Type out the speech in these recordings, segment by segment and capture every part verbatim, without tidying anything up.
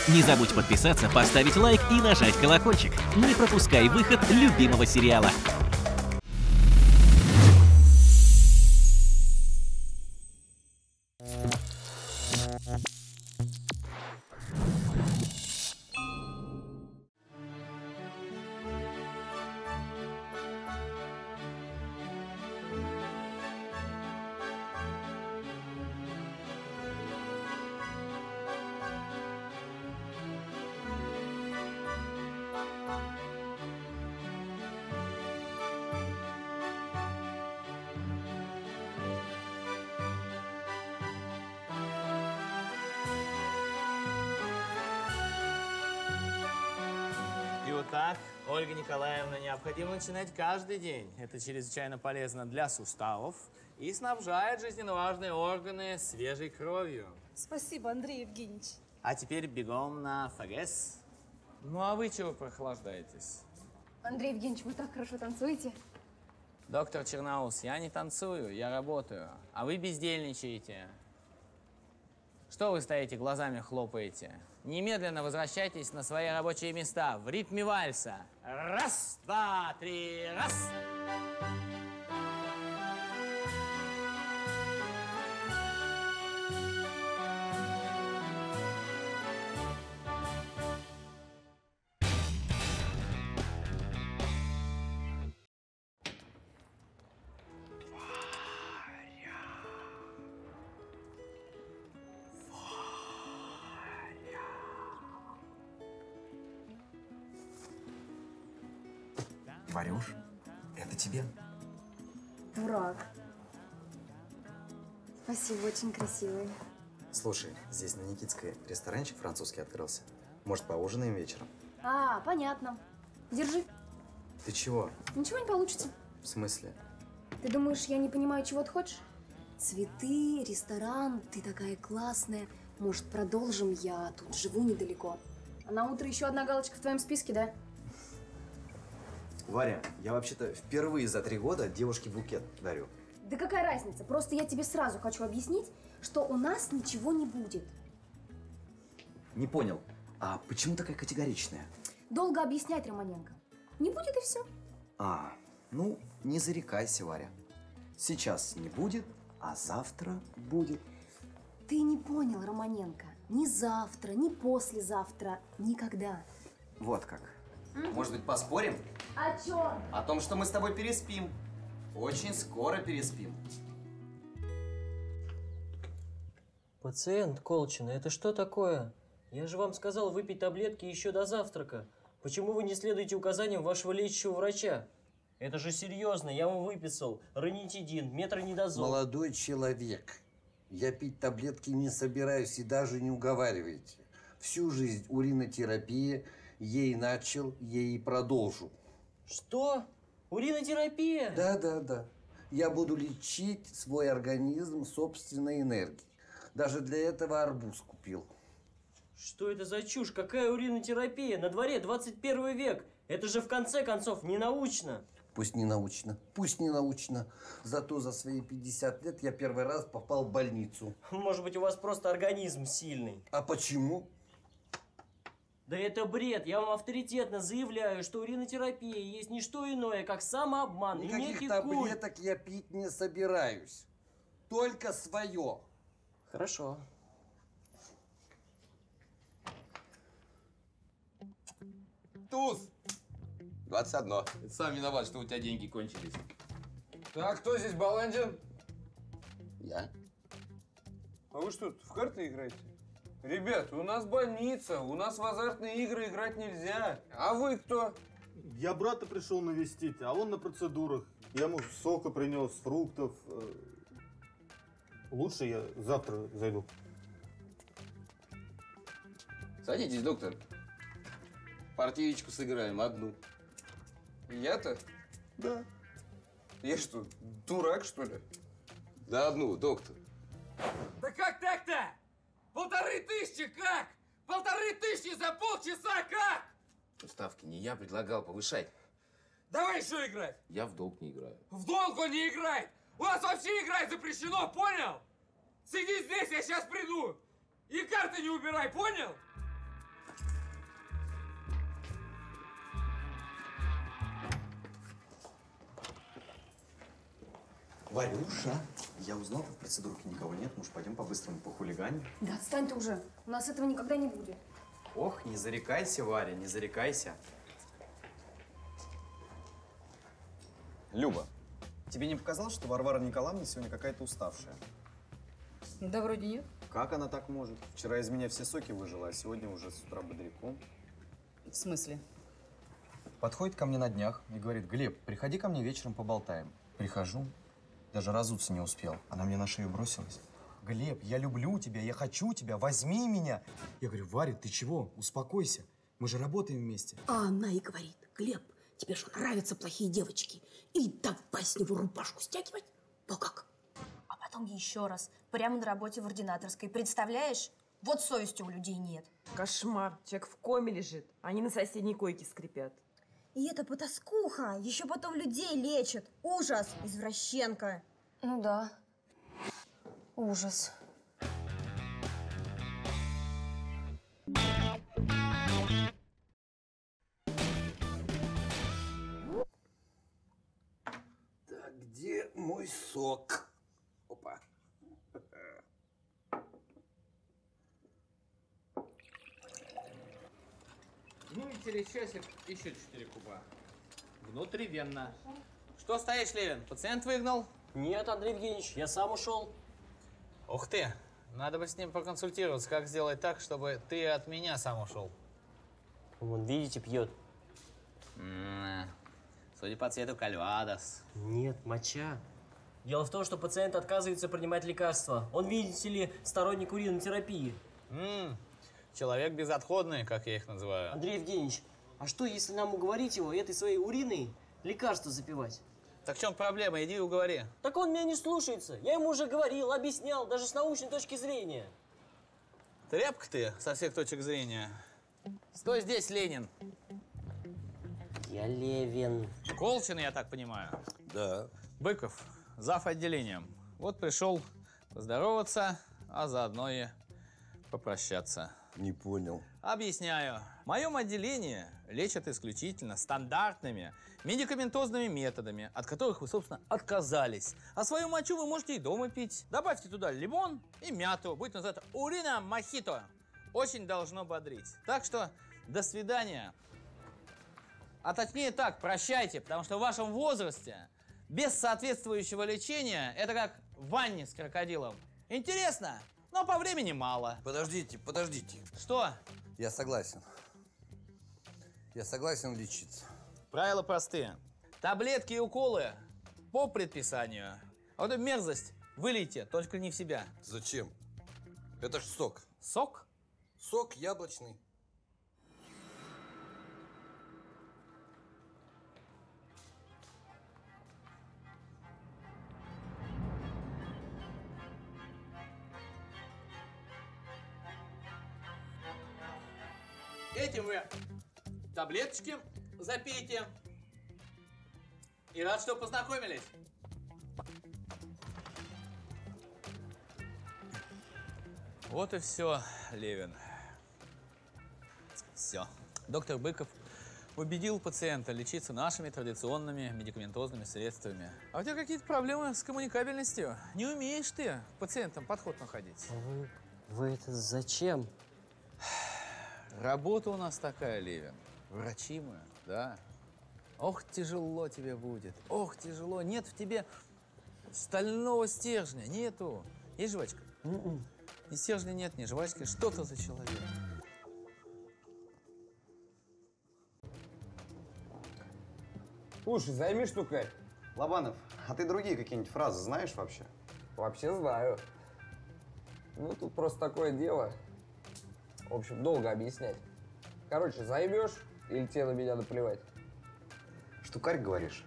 Не забудь подписаться, поставить лайк и нажать колокольчик. Не пропускай выход любимого сериала. Так, Ольга Николаевна, необходимо начинать каждый день. Это чрезвычайно полезно для суставов и снабжает жизненно важные органы свежей кровью. Спасибо, Андрей Евгеньевич. А теперь бегом на ФГС. Ну а вы чего прохлаждаетесь? Андрей Евгеньевич, вы так хорошо танцуете. Доктор Черноус, я не танцую, я работаю. А вы бездельничаете. Что вы стоите, глазами хлопаете? Немедленно возвращайтесь на свои рабочие места в ритме вальса. Раз, два, три, раз. Варюш, это тебе. Дурак. Спасибо, очень красивый. Слушай, здесь на Никитской ресторанчик французский открылся. Может, поужинаем вечером? А, понятно. Держи. Ты чего? Ничего не получится. В смысле? Ты думаешь, я не понимаю, чего ты хочешь? Цветы, ресторан, ты такая классная. Может, продолжим? Я тут живу недалеко. А на утро еще одна галочка в твоем списке, да? Варя, я вообще-то впервые за три года девушке букет дарю. Да какая разница? Просто я тебе сразу хочу объяснить, что у нас ничего не будет. Не понял, а почему такая категоричная? Долго объяснять, Романенко. Не будет и все. А, ну, не зарекайся, Варя. Сейчас не будет, а завтра будет. Ты не понял, Романенко. Ни завтра, ни послезавтра, никогда. Вот как. Может быть, поспорим? О чем? О том, что мы с тобой переспим. Очень скоро переспим. Пациент Колчина, это что такое? Я же вам сказал выпить таблетки еще до завтрака. Почему вы не следуете указаниям вашего лечащего врача? Это же серьезно, я вам выписал ранитидин, метронидазол. Молодой человек, я пить таблетки не собираюсь и даже не уговаривайте. Всю жизнь уринотерапия, ей начал, ей и продолжу. Что? Уринотерапия? Да, да, да. Я буду лечить свой организм собственной энергией. Даже для этого арбуз купил. Что это за чушь? Какая уринотерапия? На дворе двадцать первый век. Это же в конце концов не научно. Пусть не научно, пусть не научно. Зато за свои пятьдесят лет я первый раз попал в больницу. Может быть, у вас просто организм сильный. А почему? Да это бред. Я вам авторитетно заявляю, что уринотерапия есть не что иное, как самообман. Никаких таблеток я пить не собираюсь. Только свое. Хорошо. Туз! двадцать одно. Ты сам виноват, что у тебя деньги кончились. Так, кто здесь баланчен? Я. А вы что, в карты играете? Ребят, у нас больница, у нас в азартные игры играть нельзя. А вы кто? Я брата пришел навестить, а он на процедурах. Я ему сока принес, фруктов. Лучше я завтра зайду. Садитесь, доктор. Партиечку сыграем, одну. Я-то? Да. Я что, дурак, что ли? Да одну, доктор. Да как так-то? Полторы тысячи как? Полторы тысячи за полчаса как? Ставки не я предлагал повышать. Давай еще играть. Я в долг не играю. В долг он не играет. У нас вообще играть запрещено, понял? Сиди здесь, я сейчас приду. И карты не убирай, понял? Варюша, я узнал, в процедурке никого нет. Может, пойдем по-быстрому похулиганим? Да отстань ты уже. У нас этого никогда не будет. Ох, не зарекайся, Варя, не зарекайся. Люба, тебе не показалось, что Варвара Николаевна сегодня какая-то уставшая? Да вроде нет. Как она так может? Вчера из меня все соки выжила, а сегодня уже с утра бодряком. В смысле? Подходит ко мне на днях и говорит: Глеб, приходи ко мне вечером поболтаем. Прихожу, даже разуться не успел. Она мне на шею бросилась. Глеб, я люблю тебя, я хочу тебя, возьми меня. Я говорю: Варя, ты чего? Успокойся. Мы же работаем вместе. А она и говорит: Глеб, тебе же нравятся плохие девочки. И давай с него рубашку стягивать. Ну как? А потом еще раз. Прямо на работе в ординаторской. Представляешь? Вот совести у людей нет. Кошмар. Человек в коме лежит. Они на соседней койке скрипят. И это потаскуха. Еще потом людей лечат. Ужас. Извращенка. Ну да. Ужас. Так, где мой сок? Опа. Ну и через часик еще четыре куба. Внутривенно. Что стоишь, Левин? Пациент выгнал? Нет, Андрей Евгеньевич, я сам ушел. Ух ты! Надо бы с ним проконсультироваться, как сделать так, чтобы ты от меня сам ушел. Вон, видите, пьет. М-м, судя по цвету, кальвадос. Нет, моча. Дело в том, что пациент отказывается принимать лекарства. Он, видите ли, сторонник уринотерапии. М-м, человек безотходный, как я их называю. Андрей Евгеньевич, а что, если нам уговорить его этой своей уриной лекарства запивать? Так в чем проблема? Иди уговори. Так он меня не слушается. Я ему уже говорил, объяснял, даже с научной точки зрения. Тряпка ты со всех точек зрения. Стой здесь, Ленин. Я Левин. Колчин, я так понимаю. Да. Быков, зав. Отделением. Вот пришел поздороваться, а заодно и попрощаться. Не понял. Объясняю. В моем отделении лечат исключительно стандартными медикаментозными методами, от которых вы, собственно, отказались. А свою мочу вы можете и дома пить. Добавьте туда лимон и мяту. Будет называться урина мохито. Очень должно бодрить. Так что до свидания. А точнее так, прощайте, потому что в вашем возрасте без соответствующего лечения это как в ванне с крокодилом. Интересно, но по времени мало. Подождите, подождите. Что? Я согласен. Я согласен лечиться. Правила простые. Таблетки и уколы по предписанию. А вот эту мерзость вылейте, только не в себя. Зачем? Это ж сок. Сок? Сок яблочный. Этим вы таблеточки запейте. И рад, что познакомились. Вот и все, Левин. Все. Доктор Быков убедил пациента лечиться нашими традиционными медикаментозными средствами. А у тебя какие-то проблемы с коммуникабельностью. Не умеешь ты к пациентам подход находить. А вы, вы это зачем? Работа у нас такая, Левин. Врачи мы, да. Ох, тяжело тебе будет. Ох, тяжело. Нет в тебе стального стержня. Нету. Есть жвачка? Mm-mm. Ни стержня нет, ни жвачки. Что ты за человек? Слушай, займи штукарь. Лобанов, а ты другие какие-нибудь фразы знаешь вообще? Вообще знаю. Ну, тут просто такое дело. В общем, долго объяснять. Короче, займешь или тебе на меня наплевать? Штукарь, говоришь?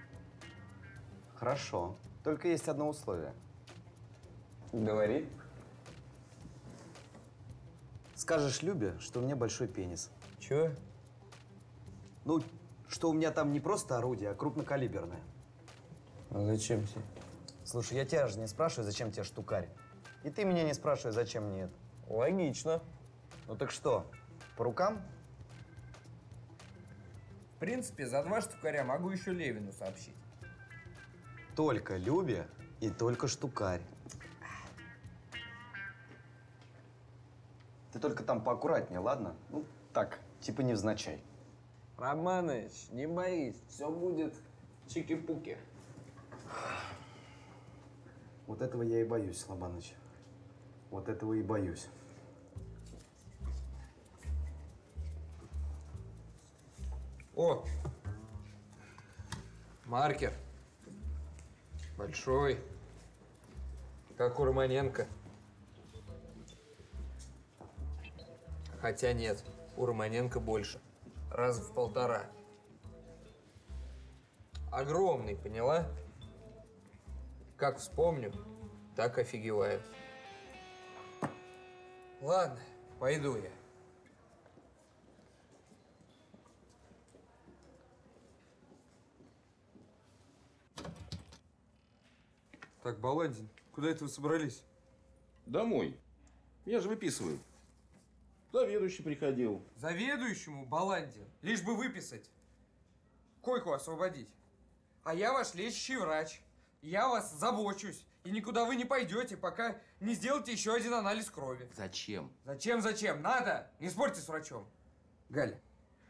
Хорошо. Только есть одно условие. Говори. Скажешь Любе, что у меня большой пенис. Чего? Ну, что у меня там не просто орудие, а крупнокалиберное. А зачем тебе? Слушай, я тебя же не спрашиваю, зачем тебе штукарь. И ты меня не спрашивай, зачем мне это. Логично. Ну так что, По рукам? В принципе, за два штукаря могу еще Левину сообщить. Только Любе и только штукарь. Ты только там поаккуратнее, ладно? Ну, так, типа невзначай. Романыч, не боись, все будет чики-пуки. Вот этого я и боюсь, Лобаныч. Вот этого и боюсь. О! Маркер. Большой. Как у Романенко. Хотя нет, у Романенко больше. Раза в полтора. Огромный, поняла? Как вспомню, так офигеваю. Ладно, пойду я. Так, Баландин, куда это вы собрались? Домой. Я же выписываю. Заведующий приходил. Заведующему, Баландин, лишь бы выписать. Койку освободить. А я ваш лечащий врач. Я вас забочусь. И никуда вы не пойдете, пока не сделаете еще один анализ крови. Зачем? Зачем, зачем? Надо! Не спорьте с врачом. Галя.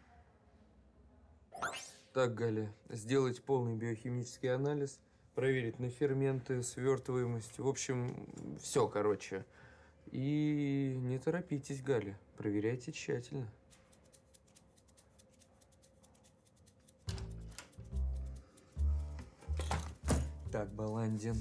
Так, Галя, сделать полный биохимический анализ, проверить на ферменты, свертываемость. В общем, все, короче. И не торопитесь, Галя. Проверяйте тщательно. Так, Баландин.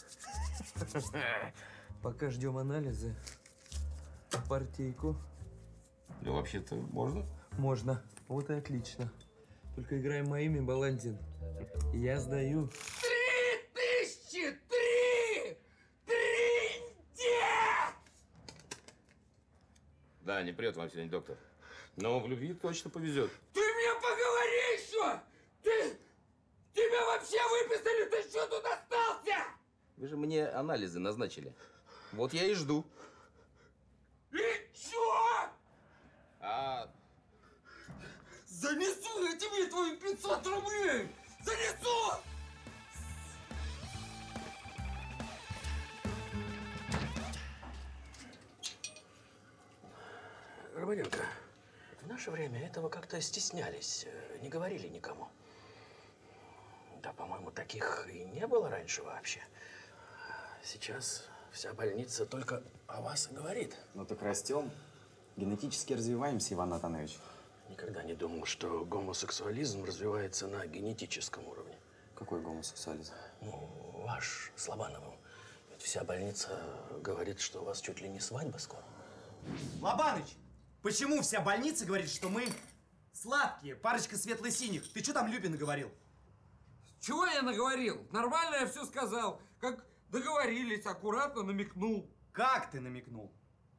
Пока ждем анализы. Партийку. Да вообще-то можно? Можно. Вот и отлично. Только играем моими, Баландин. Я сдаю. Три тысячи! Три! Трындец! Да, не прет вам сегодня, доктор. Но в любви точно повезет. Ты мне поговори еще! Ты... Тебя вообще выписали? Ты что тут остался? Вы же мне анализы назначили. Вот я и жду. И чё? А... Занесу я тебе твои пятьсот рублей! Занесу! Романенко, в наше время этого как-то стеснялись, не говорили никому. Да, по-моему, таких и не было раньше вообще. Сейчас вся больница только о вас и говорит. Ну так растем, генетически развиваемся, Иван Натанович. Никогда не думал, что гомосексуализм развивается на генетическом уровне. Какой гомосексуализм? Ну, ваш, с Лобановым. Ведь вся больница говорит, что у вас чуть ли не свадьба скоро. Лобаныч, почему вся больница говорит, что мы сладкие, парочка светло-синих? Ты что там Любин говорил? Чего я наговорил? Нормально я все сказал. Как договорились, аккуратно намекнул. Как ты намекнул?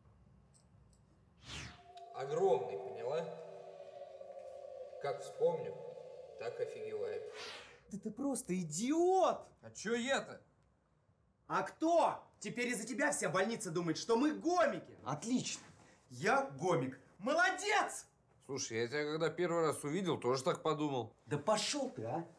Огромный, поняла? Как вспомню, так офигеваю. Да ты просто идиот! А чё я-то? А кто? Теперь из-за тебя вся больница думает, что мы гомики. Отлично. Я гомик. Молодец! Слушай, я тебя когда первый раз увидел, тоже так подумал. Да пошел ты, а!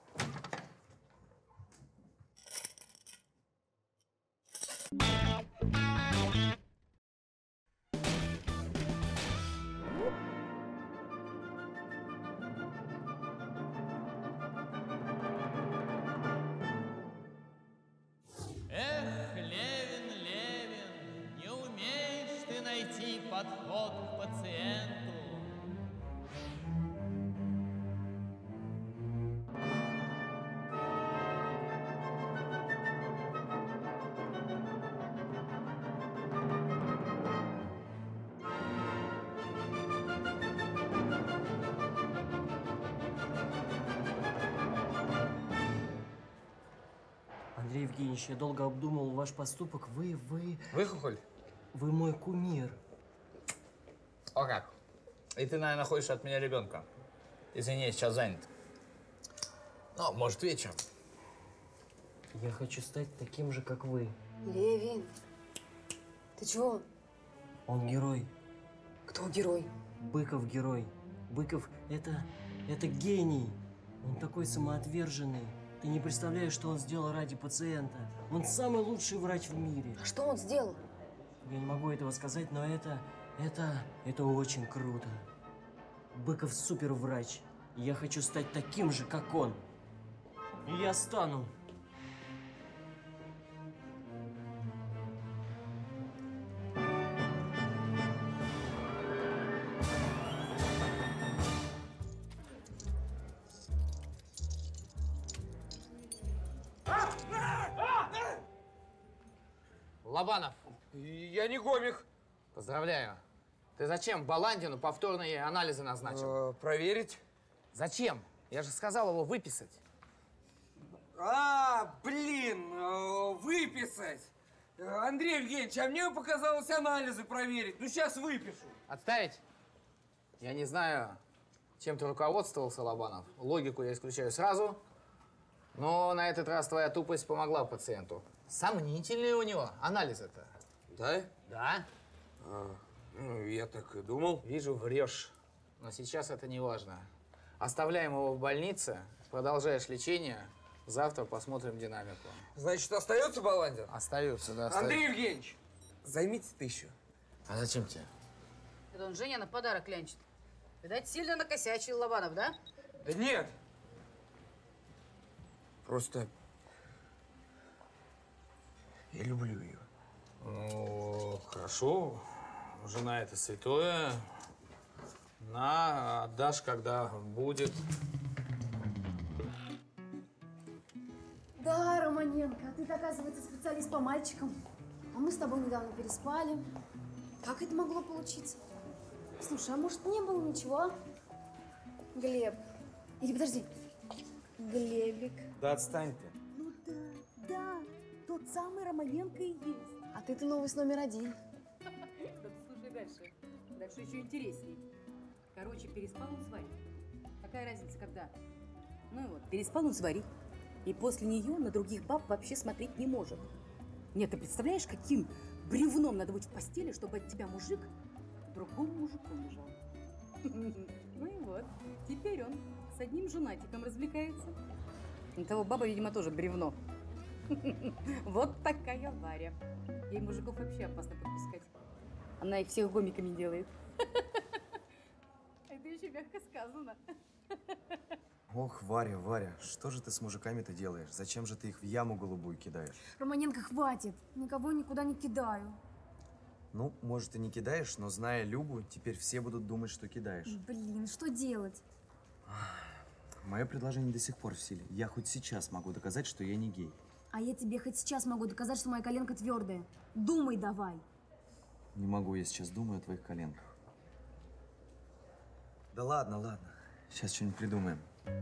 Эх, Левин, Левин, не умеешь ты найти подход к пациенту. Андрей Евгеньевич, я долго обдумывал ваш поступок. Вы, вы… Выхухоль? Вы мой кумир. О как? И ты, наверное, хочешь от меня ребенка. Извини, я сейчас занят. Ну, может, вечером. Я хочу стать таким же, как вы. Левин, ты чего? Он герой. Кто герой? Быков герой. Быков это, это гений. Он такой самоотверженный. Ты не представляешь, что он сделал ради пациента. Он самый лучший врач в мире. А что он сделал? Я не могу этого сказать, но это, это, это очень круто. Быков суперврач. И я хочу стать таким же, как он. И я стану. Лобанов. Я не гомик. Поздравляю. Ты зачем Баландину повторные анализы назначил? Э, проверить. Зачем? Я же сказал его выписать. А, блин, э, выписать. Э, Андрей Евгеньевич, а мне показалось анализы проверить. Ну, сейчас выпишу. Отставить. Я не знаю, чем ты руководствовался, Лобанов. Логику я исключаю сразу. Но на этот раз твоя тупость помогла пациенту. Сомнительные у него анализы-то. Да? Да. А, ну, я так и думал. Вижу, врешь. Но сейчас это не важно. Оставляем его в больнице, продолжаешь лечение. Завтра посмотрим динамику. Значит, остается Баландин? Остается, да. Остается. Андрей Евгеньевич, займите тысячу. А зачем тебе? Это он Женя на подарок клянчит. Видать, сильно накосячил Лобанов, да? Да нет. Просто я люблю ее. Ну, хорошо. Жена это святое. На, отдашь, когда будет. Да, Романенко, ты, оказывается, специалист по мальчикам. А мы с тобой недавно переспали. Как это могло получиться? Слушай, а может, не было ничего? Глеб. Или подожди. Глебик. Да отстань ты. Ну да, да, тот самый Романенко и есть. А ты-то новость номер один. Да ты слушай дальше. Дальше еще интересней. Короче, переспал он с Варей. Какая разница, когда? Ну и вот, переспал он с Варей. И после нее на других баб вообще смотреть не может. Нет, ты представляешь, каким бревном надо быть в постели, чтобы от тебя мужик другому мужику лежал? Ну и вот, теперь он с одним женатиком развлекается. У того баба, видимо, тоже бревно. Вот такая Варя. Ей мужиков вообще опасно подпускать. Она их всех гомиками делает. Это еще мягко сказано. Ох, Варя, Варя, что же ты с мужиками-то делаешь? Зачем же ты их в яму голубую кидаешь? Романенко, хватит. Никого никуда не кидаю. Ну, может, и не кидаешь, но зная Любу, теперь все будут думать, что кидаешь. Блин, что делать? Мое предложение до сих пор в силе. Я хоть сейчас могу доказать, что я не гей. А я тебе хоть сейчас могу доказать, что моя коленка твердая. Думай давай. Не могу, я сейчас думаю о твоих коленках. Да ладно, ладно. Сейчас что-нибудь придумаем.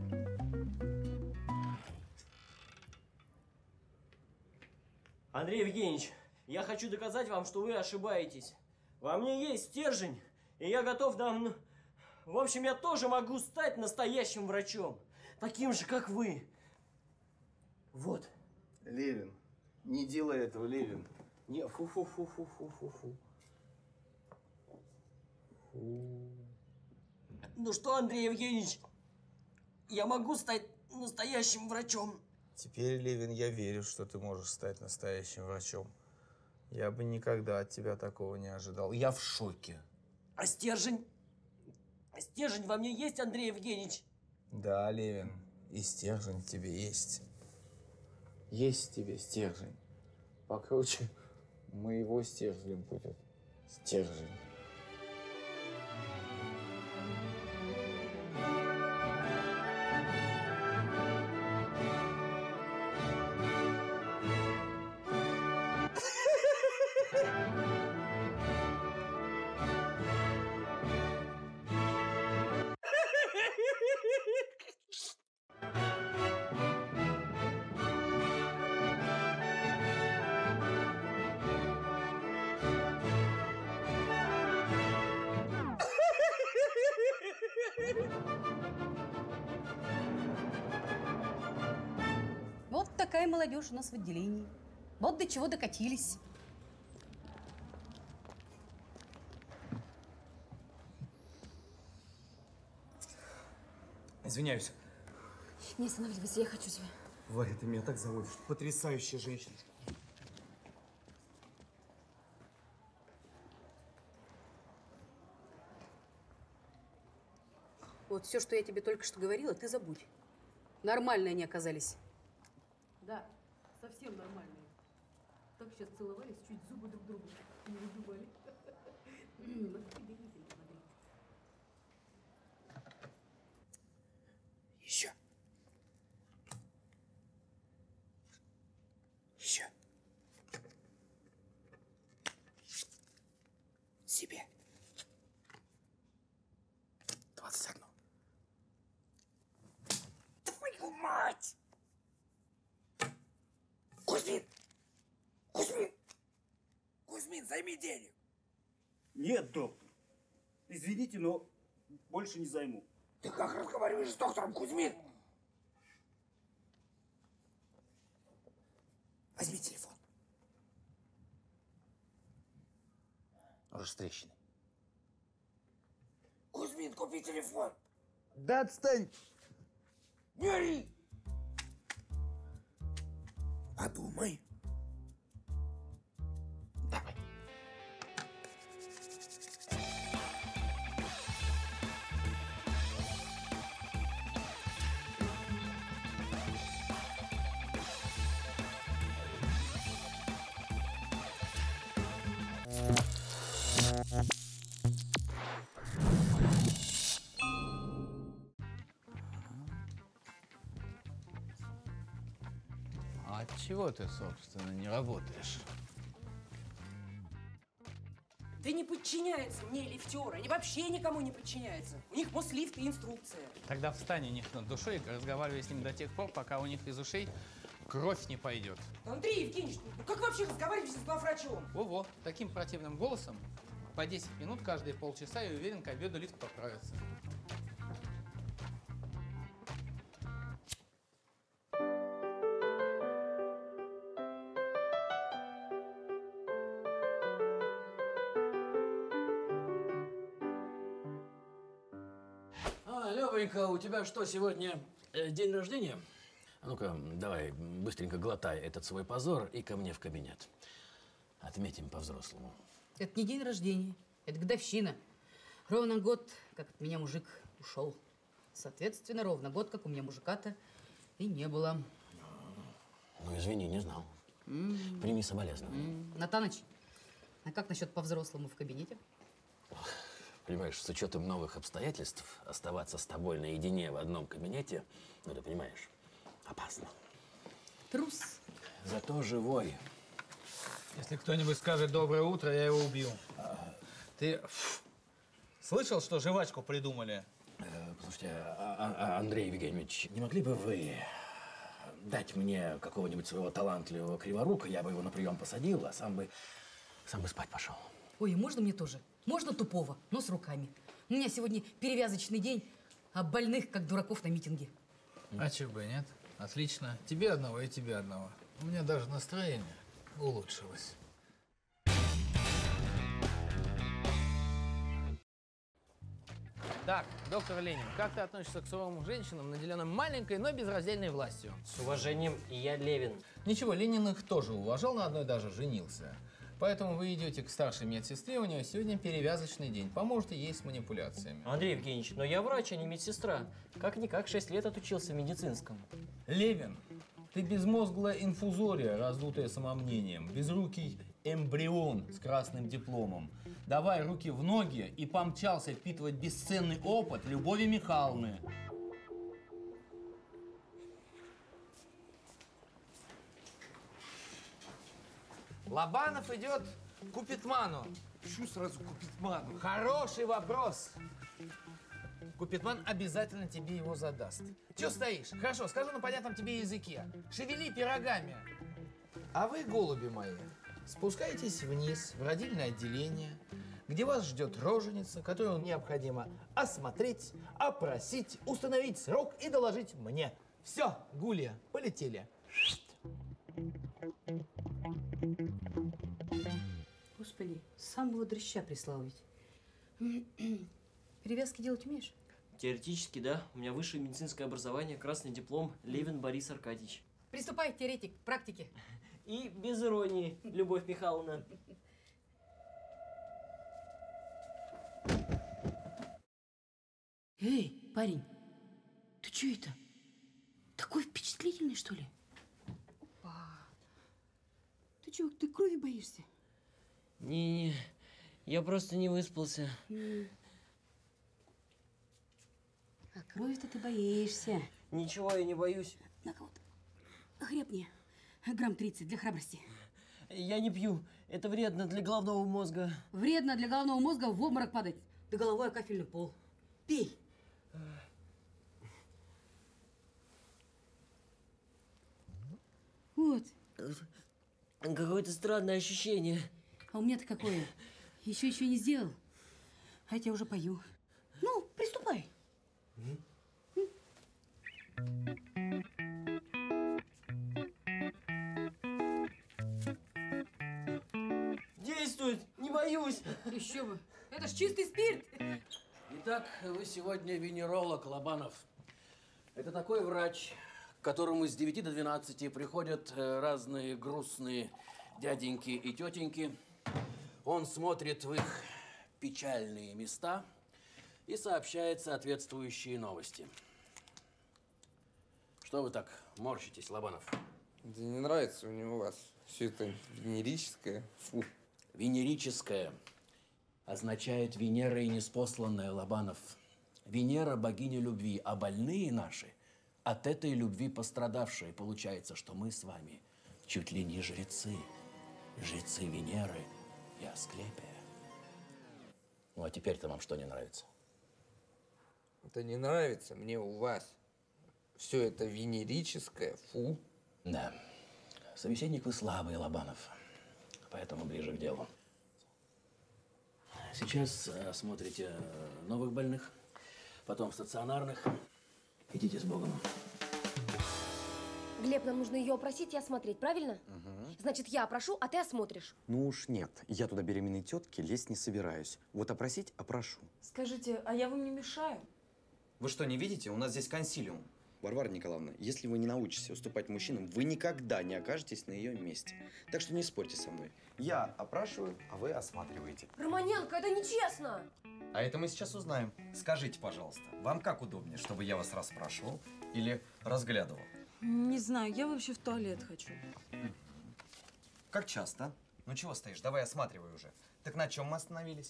Андрей Евгеньевич, я хочу доказать вам, что вы ошибаетесь. Во мне есть стержень, и я готов нам... В общем, я тоже могу стать настоящим врачом. Таким же, как вы. Вот. Левин, не делай этого, Левин. Не, фу-фу-фу-фу-фу-фу-фу. Ну что, Андрей Евгеньевич, я могу стать настоящим врачом. Теперь, Левин, я верю, что ты можешь стать настоящим врачом. Я бы никогда от тебя такого не ожидал. Я в шоке. А стержень? Стержень во мне есть, Андрей Евгеньевич? Да, Левин, и стержень в тебе есть. Есть в тебе стержень. Покруче моего стержня будет. Стержень. Вот такая молодежь у нас в отделении. Вот до чего докатились. Извиняюсь. Не останавливайся, я хочу тебя. Варя, ты меня так заводишь. Потрясающая женщина. Вот все, что я тебе только что говорила, ты забудь. Нормальные они оказались. Да, совсем нормальные. Так сейчас целовались, чуть зубы друг другу не выбивали. Вот тебе не видно, смотри. Еще. Еще. Себе. Двадцать одно. Твою мать! Кузьмин! Кузьмин! Кузьмин, займи денег! Нет, доктор. Извините, но больше не займу. Ты как разговариваешь с доктором, Кузьмин? Возьми телефон. Уже с трещиной. Кузьмин, купи телефон. Да отстань. Бери. Подумай. Давай. А от чего ты, собственно, не работаешь? Да не подчиняются мне лифтеры. Они вообще никому не подчиняются. У них Мослифт и инструкция. Тогда встань у них над душой и разговаривай с ним до тех пор, пока у них из ушей кровь не пойдет. Андрей Евгеньевич, ну как вообще разговаривать с главврачом? Во-во, таким противным голосом по десять минут каждые полчаса, и уверен, к обеду лифт поправится. А, Лёвенька, у тебя что, сегодня э, день рождения? А ну-ка, давай, быстренько глотай этот свой позор и ко мне в кабинет. Отметим по-взрослому. Это не день рождения, это годовщина. Ровно год, как от меня мужик ушел. Соответственно, ровно год, как у меня мужика-то и не было. Ну, извини, не знал. М. Прими соболезнования. М. Натаныч, а как насчет по-взрослому в кабинете? Понимаешь, с учетом новых обстоятельств, оставаться с тобой наедине в одном кабинете, ну, ты понимаешь, опасно. Трус. Зато живой. Если кто-нибудь скажет «доброе утро», я его убью. Ты слышал, что жвачку придумали? Э, Послушайте, а- а- Андрей Евгеньевич, не могли бы вы дать мне какого-нибудь своего талантливого криворука, я бы его на прием посадил, а сам бы, сам бы спать пошел. Ой, и можно мне тоже? Можно тупого, но с руками. У меня сегодня перевязочный день, а больных, как дураков на митинге. А чего бы и нет? Отлично. Тебе одного и тебе одного. У меня даже настроение улучшилось. Так, доктор Ленин, как ты относишься к суровым женщинам, наделенным маленькой, но безраздельной властью? С уважением, и я Левин. Ничего, Ленин их тоже уважал, на одной даже женился. Поэтому вы идете к старшей медсестре, у нее сегодня перевязочный день. Поможете ей с манипуляциями. Андрей Евгеньевич, но я врач, а не медсестра. Как-никак шесть лет отучился в медицинском. Левин, ты безмозглая инфузория, раздутая самомнением, безрукий эмбрион с красным дипломом. Давай руки в ноги и помчался впитывать бесценный опыт Любови Михайловны. Лобанов идет к Купитману. Почему сразу Купитману? Хороший вопрос. Купитман обязательно тебе его задаст. Че стоишь? Хорошо, скажу на понятном тебе языке. Шевели пирогами. А вы, голуби мои, спускайтесь вниз в родильное отделение, где вас ждет роженица, которую необходимо осмотреть, опросить, установить срок и доложить мне. Все, Гулия, полетели. Господи, с самого дрыща прислал ведь. Перевязки делать умеешь? Теоретически, да. У меня высшее медицинское образование, красный диплом, Левин Борис Аркадьевич. Приступай, теоретик, к практике. И без иронии, Любовь Михайловна. Эй, парень, ты что это? Такой впечатлительный, что ли? Опа. Ты что, ты крови боишься? Не-не, я просто не выспался. М. А крови-то ты боишься. Ничего, я не боюсь. На-ка вот, хребни. Грамм тридцать для храбрости. Я не пью. Это вредно для головного мозга. Вредно для головного мозга в обморок падать. Да головой о кафельный пол. Пей. Вот. Какое-то странное ощущение. А у меня-то какое? Еще еще не сделал. А я тебя уже пою. Ну, приступай. Действует! Не боюсь! Еще бы! Это ж чистый спирт! Итак, вы сегодня венеролог, Лобанов. Это такой врач, к которому с девяти до двенадцати приходят э, разные грустные дяденьки и тетеньки. Он смотрит в их печальные места и сообщает соответствующие новости. Что вы так морщитесь, Лобанов? Да не нравится мне у вас все это венерическое. Фу. Венерическое означает Венера и неспосланная, Лобанов. Венера – богиня любви, а больные наши от этой любви пострадавшие. Получается, что мы с вами чуть ли не жрецы. Жрецы Венеры и Асклепия. Ну, а теперь-то вам что не нравится? Это не нравится мне у вас. Все это венерическое, фу. Да. Собеседник вы слабый, Лобанов. Поэтому ближе к делу. Сейчас осмотрите новых больных, потом стационарных. Идите с Богом. Глеб, нам нужно ее опросить и осмотреть, правильно? Угу. Значит, я опрошу, а ты осмотришь. Ну уж нет, я туда беременной тетки лезть не собираюсь. Вот опросить опрошу. Скажите, а я вам не мешаю? Вы что, не видите? У нас здесь консилиум. Варвара Николаевна, если вы не научитесь уступать мужчинам, вы никогда не окажетесь на ее месте. Так что не спорьте со мной. Я опрашиваю, а вы осматриваете. Романенко, это нечестно! А это мы сейчас узнаем. Скажите, пожалуйста, вам как удобнее, чтобы я вас расспрашивал или разглядывал? Не знаю, я вообще в туалет хочу. Как часто? Ну чего стоишь? Давай осматривай уже. Так на чем мы остановились?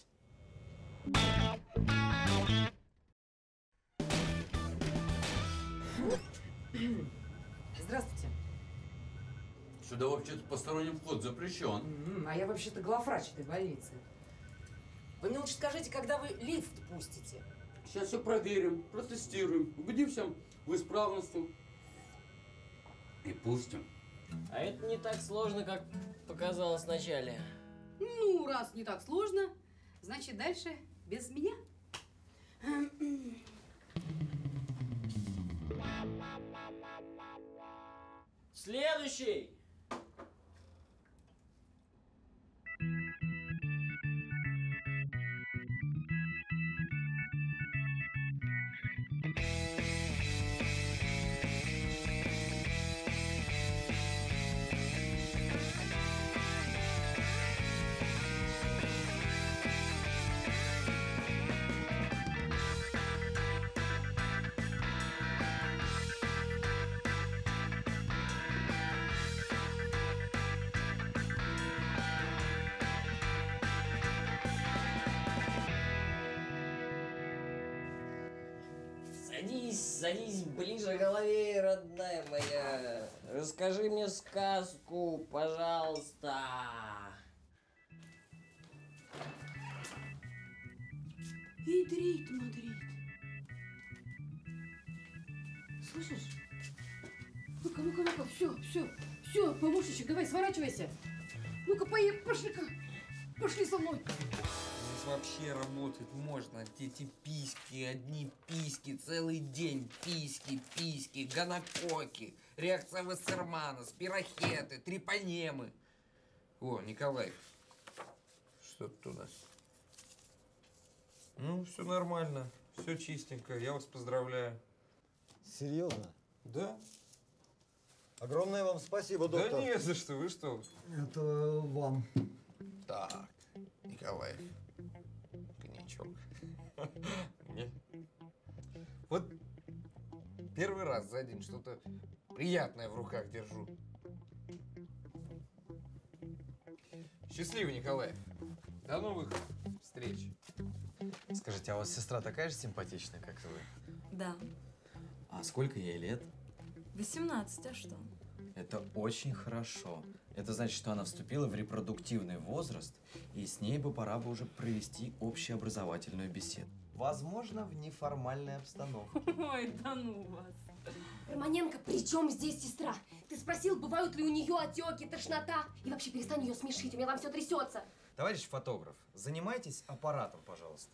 Здравствуйте. Сюда вообще-то посторонний вход запрещен. М-м, а я вообще-то главврач этой больницы. Вы мне лучше скажите, когда вы лифт пустите? Сейчас все проверим, протестируем, убедимся в исправности. И пустим. А это не так сложно, как показалось вначале. Ну, раз не так сложно, значит, дальше без меня. Следующий! Садись, садись ближе к голове, родная моя. Расскажи мне сказку, пожалуйста. Идрит, Мадрид. Слышишь? Ну-ка, ну-ка, ну-ка, все, все, все, помощничек, давай, сворачивайся. Ну-ка, поехали, пошли-ка, пошли со мной. Здесь вообще работать можно. Эти письки, одни письки, целый день письки, письки, гонококи, реакция Вассермана, спирохеты, трипонемы. О, Николай, что тут у нас? Ну, все нормально. Все чистенько, я вас поздравляю. Серьезно? Да. Огромное вам спасибо, Да доктор. не за что, вы что? Это вам. Так, Николаев, коньячок. Не. Вот первый раз за день что-то приятное в руках держу. Счастливо, Николаев. До новых встреч. Скажите, а у вас сестра такая же симпатичная, как и вы? Да. А сколько ей лет? восемнадцать, а что? Это очень хорошо. Это значит, что она вступила в репродуктивный возраст, и с ней бы пора бы уже провести общеобразовательную беседу. Возможно, в неформальной обстановке. Ой, да ну вас. Романенко, при чем здесь сестра? Ты спросил, бывают ли у нее отеки, тошнота? И вообще перестань ее смешить, у меня там все трясется. Товарищ фотограф, занимайтесь аппаратом, пожалуйста.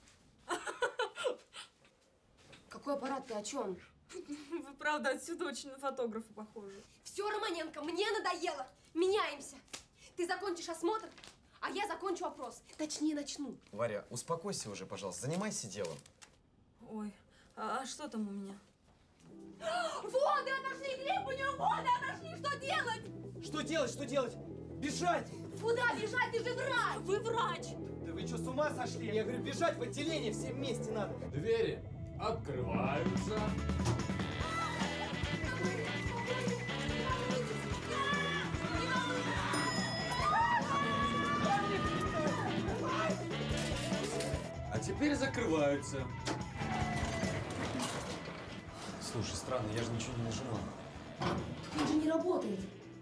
Какой аппарат, ты о чем? Вы правда отсюда очень на фотографа похожи. Все, Романенко, мне надоело. Меняемся. Ты закончишь осмотр, а я закончу опрос. Точнее, начну. Варя, успокойся уже, пожалуйста, занимайся делом. Ой, а, а что там у меня? Воды отошли, Глеб, у него воды отошли. Что делать? Что делать, что делать? Бежать! Куда бежать? Ты же врач! Вы врач! Да вы что, с ума сошли? Я говорю, бежать в отделение всем вместе надо. Двери открываются. А теперь закрываются. Слушай, странно, я же ничего не нажимал. Он же не работает.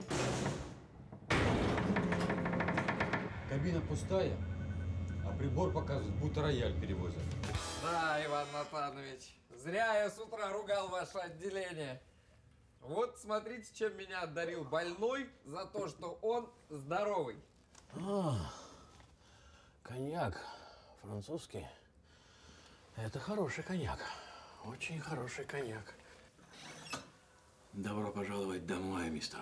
Кабина пустая, а прибор показывает, будто рояль перевозят. Да, Иван Натанович, зря я с утра ругал ваше отделение. Вот смотрите, чем меня одарил больной за то, что он здоровый. А, коньяк французский. Это хороший коньяк. Очень хороший коньяк. Добро пожаловать домой, мистер.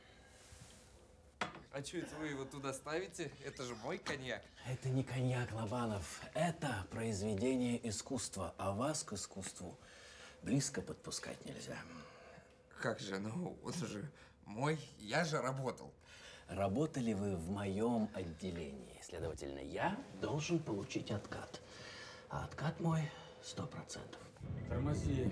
А что это вы его туда ставите? Это же мой коньяк. Это не коньяк, Лобанов. Это произведение искусства. А вас к искусству близко подпускать нельзя. Как же, ну, он же мой, я же работал. Работали вы в моем отделении. Следовательно, я должен получить откат. А откат мой сто процентов. Тормози.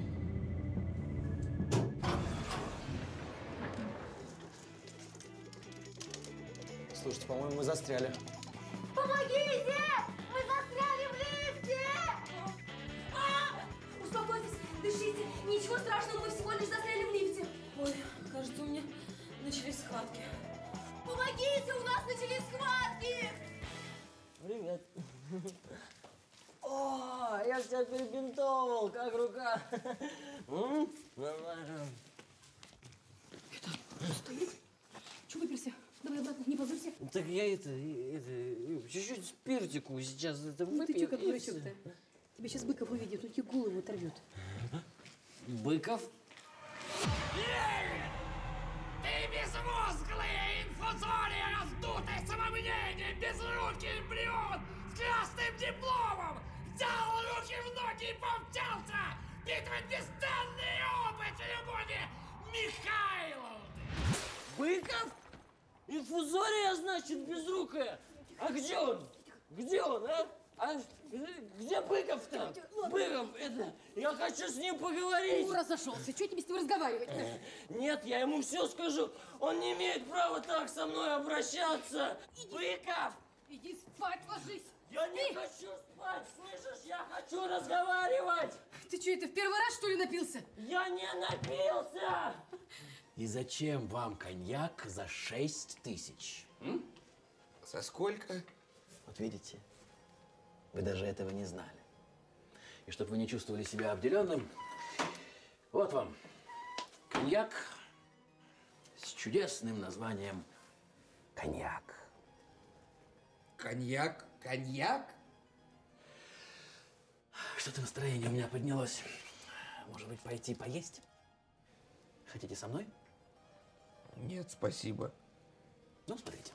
Слушайте, по-моему, мы застряли. Помогите! Мы застряли в лифте! А! Успокойтесь, дышите. Ничего страшного, мы всего лишь застряли в лифте. Ой, кажется, у меня начались схватки. Помогите, у нас начались схватки! Привет. О, я тебя перебинтовал, как рука. М? Нормально. Стоит. Чего выперся? Давай обратно, не позорься. Так я это, это, чуть-чуть спиртику сейчас это Ну ты выпью. чё, как дурачок-то? Тебя сейчас Быков увидит, он тебе голову оторвет. Быков? Ты безмозглая инфузория, раздутое самомнение, безрукий эмбрион с красным дипломом! Взял руки в ноги и помчался! Впитывать бесценный опыт любови Михайловны! Быков? Инфузория, значит, безрукая? А где он? Где он, а? А где Быков-то? Быков, это, я хочу с ним поговорить. Ну, разошелся. Что тебе с ним разговаривать-то? Нет, я ему все скажу. Он не имеет права так со мной обращаться. Быков! Иди спать, ложись. Я не хочу спать, слышишь? Я хочу разговаривать. Ты что, это в первый раз, что ли, напился? Я не напился. И зачем вам коньяк за шесть тысяч? М? За сколько? Вот видите, вы даже этого не знали. И чтобы вы не чувствовали себя обделенным, вот вам коньяк с чудесным названием коньяк. Коньяк? Коньяк? Что-то настроение у меня поднялось. Может быть, пойти поесть? Хотите со мной? Нет, спасибо. Ну, смотрите.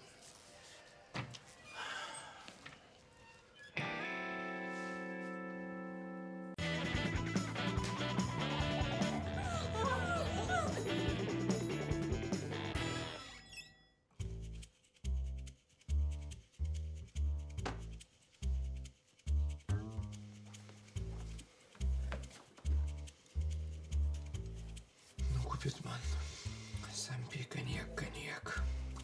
Спиртман. Сам пей коньяк, коньяк.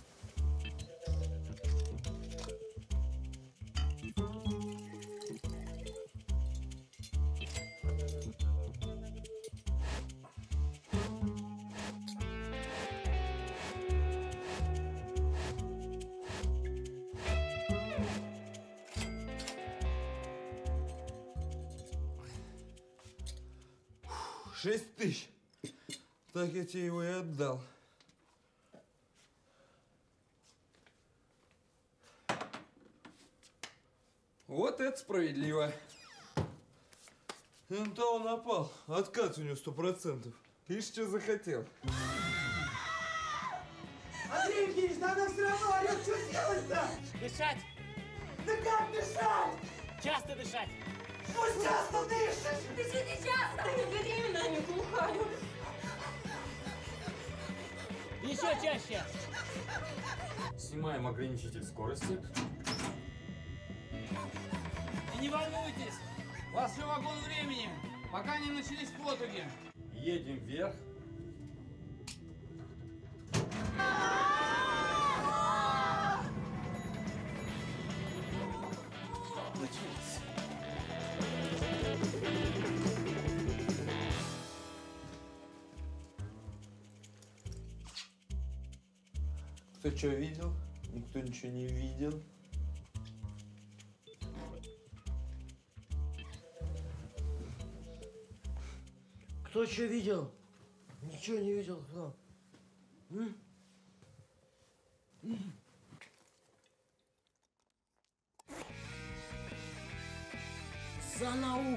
Шесть тысяч. Так я тебе его и отдал. Вот это справедливо. На то он напал. Откат у него сто процентов. Ишь, что захотел. Андрей Евгеньевич, да она все равно орет, что делать-то? Дышать! Да как дышать? Часто дышать! Пусть часто дышишь! Дыши не часто! Да не беременна, не глухая. Еще чаще! Снимаем ограничитель скорости. И не волнуйтесь, у вас еще вагон времени, пока не начались потуги. Едем вверх. Начались. Кто что видел? Никто ничего не видел. Кто что видел? Ничего не видел. Кто? М? М? За науку!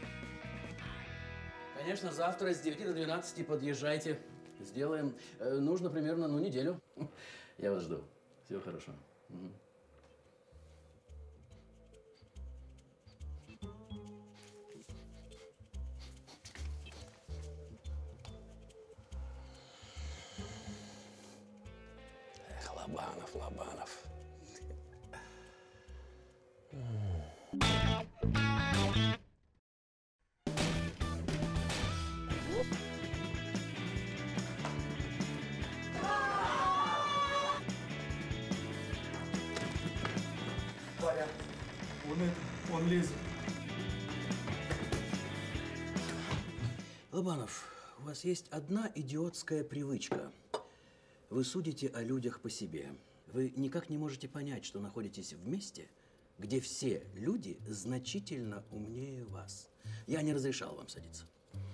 Конечно, завтра с девяти до двенадцати подъезжайте. Сделаем. Э, нужно примерно, ну, неделю. Я вас жду. Всего хорошего. Мгм. Эх, Лобанов, Лобанов. Варя, он это, он лезет. Лобанов, у вас есть одна идиотская привычка. Вы судите о людях по себе. Вы никак не можете понять, что находитесь в месте, где все люди значительно умнее вас. Я не разрешал вам садиться.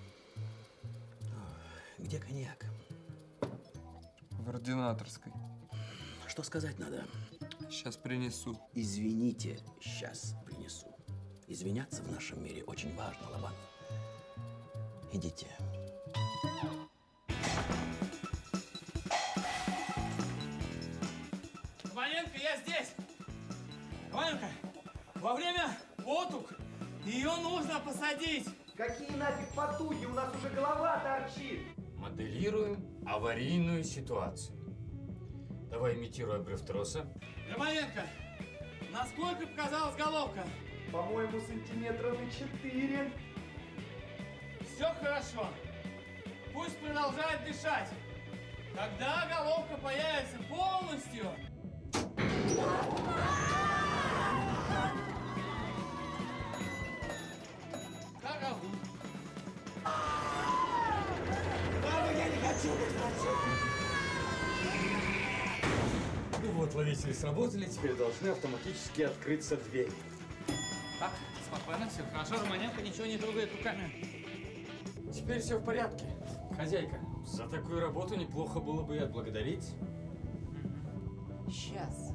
Где коньяк? В ординаторской. Что сказать надо? Сейчас принесу. Извините, сейчас принесу. Извиняться в нашем мире очень важно, Лобанов. Идите. Романенко, я здесь! Романенко, во время потуг ее нужно посадить! Какие нафиг потуги? У нас уже голова торчит. Моделируем аварийную ситуацию. Давай имитируй обрыв троса. Романенко, насколько показалась головка? По-моему, сантиметра на четыре. Все хорошо. Пусть продолжает дышать. Когда головка появится полностью... Дорогу. Мама, я не хочу быть врачом. Ну вот, ловители сработали, теперь должны автоматически открыться двери. Так, спокойно, все хорошо. Романенко ничего не трогает руками. Теперь все в порядке. Хозяйка, за такую работу неплохо было бы и отблагодарить. Сейчас.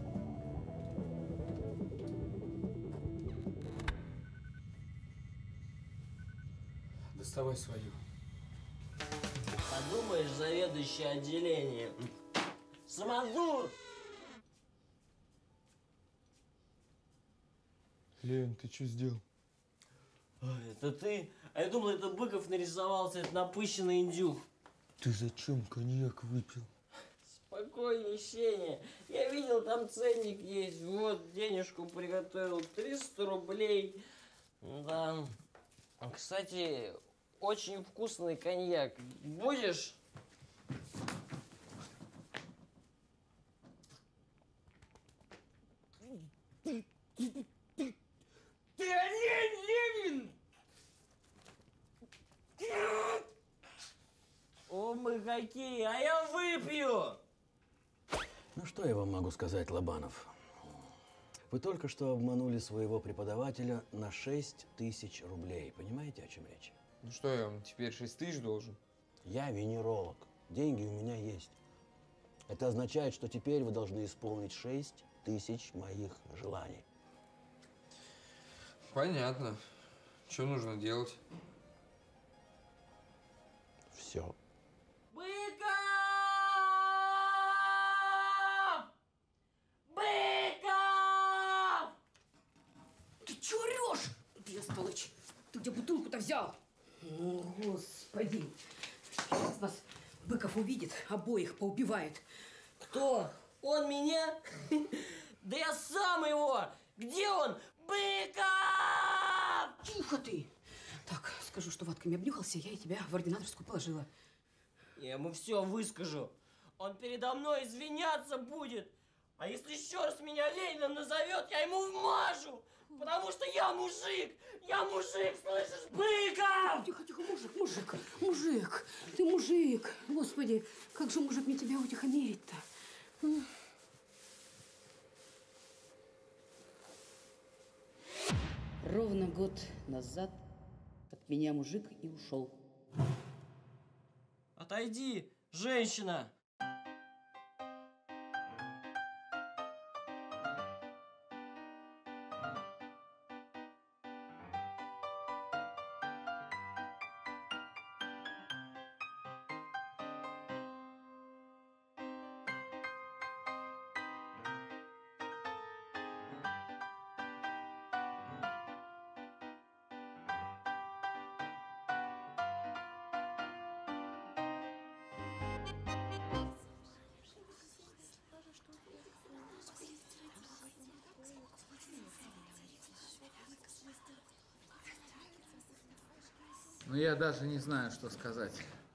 Доставай свою. Подумаешь, заведующий отделением. Самодур! Лен, ты что сделал? Ой, это ты? А я думал, это Быков нарисовался, это напыщенный индюк. Ты зачем коньяк выпил? Спокойнее, Сеня. Я видел, там ценник есть. Вот, денежку приготовил. триста рублей. Да. Кстати, очень вкусный коньяк. Будешь? какие, а я выпью! Ну что я вам могу сказать, Лобанов? Вы только что обманули своего преподавателя на шесть тысяч рублей. Понимаете, о чем речь? Ну что, я вам теперь шесть тысяч должен? Я венеролог. Деньги у меня есть. Это означает, что теперь вы должны исполнить шесть тысяч моих желаний. Понятно. Что нужно делать? Все. Быков! Быков! Ты чё орёшь, бестолочь? Ты где бутылку-то взял? О, господи. Сейчас нас Быков увидит, обоих поубивает. Кто? Он меня? Да я сам его! Где он? Быков! Тихо ты! Так, скажу, что ватками обнюхался, я и тебя в ординаторскую положила. Я ему все выскажу. Он передо мной извиняться будет. А если еще раз меня Лениным назовет, я ему вмажу. Потому что я мужик! Я мужик, слышишь, Быков! Тихо, тихо, мужик, мужик, мужик, ты мужик. Господи, как же мужик мне тебя утихомирить-то? Ровно год назад от меня мужик и ушел. Отойди, женщина! Ну, я даже не знаю, что сказать.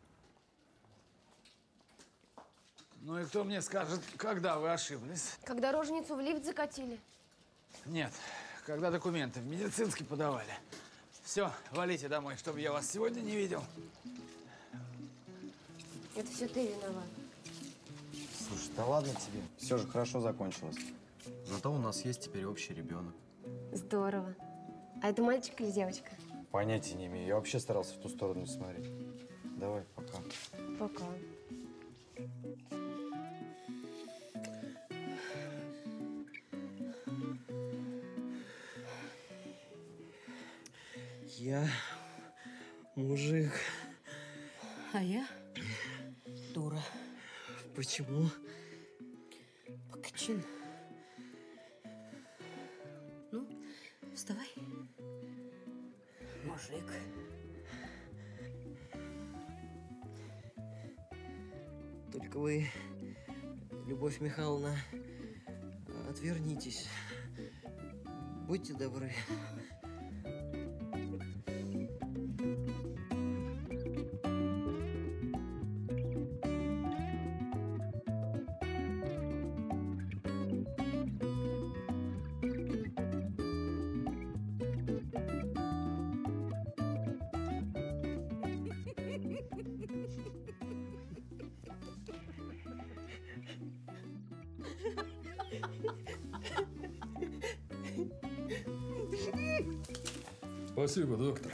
Ну и кто мне скажет, когда вы ошиблись? Когда роженицу в лифт закатили. Нет, когда документы в медицинский подавали. Все, валите домой, чтобы я вас сегодня не видел. Это все ты виноват. Слушай, да ладно тебе. Все же хорошо закончилось. Зато у нас есть теперь общий ребенок. Здорово. А это мальчик или девочка? Понятия не имею. Я вообще старался в ту сторону не смотреть. Давай, пока. Пока. Я мужик. А я дура. Почему? Покачин. Ну, вставай. Мужик. Только вы, Любовь Михайловна, отвернитесь. Будьте добры. Спасибо, доктор.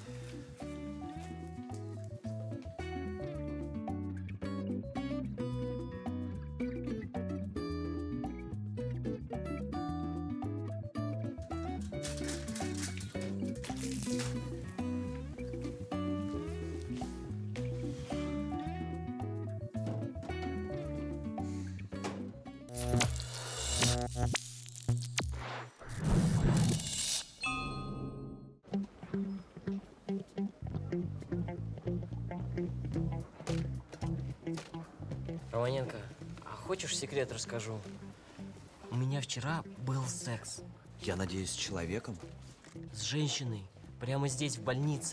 Романенко, а хочешь секрет расскажу? У меня вчера был секс. Я надеюсь, с человеком? С женщиной. Прямо здесь, в больнице.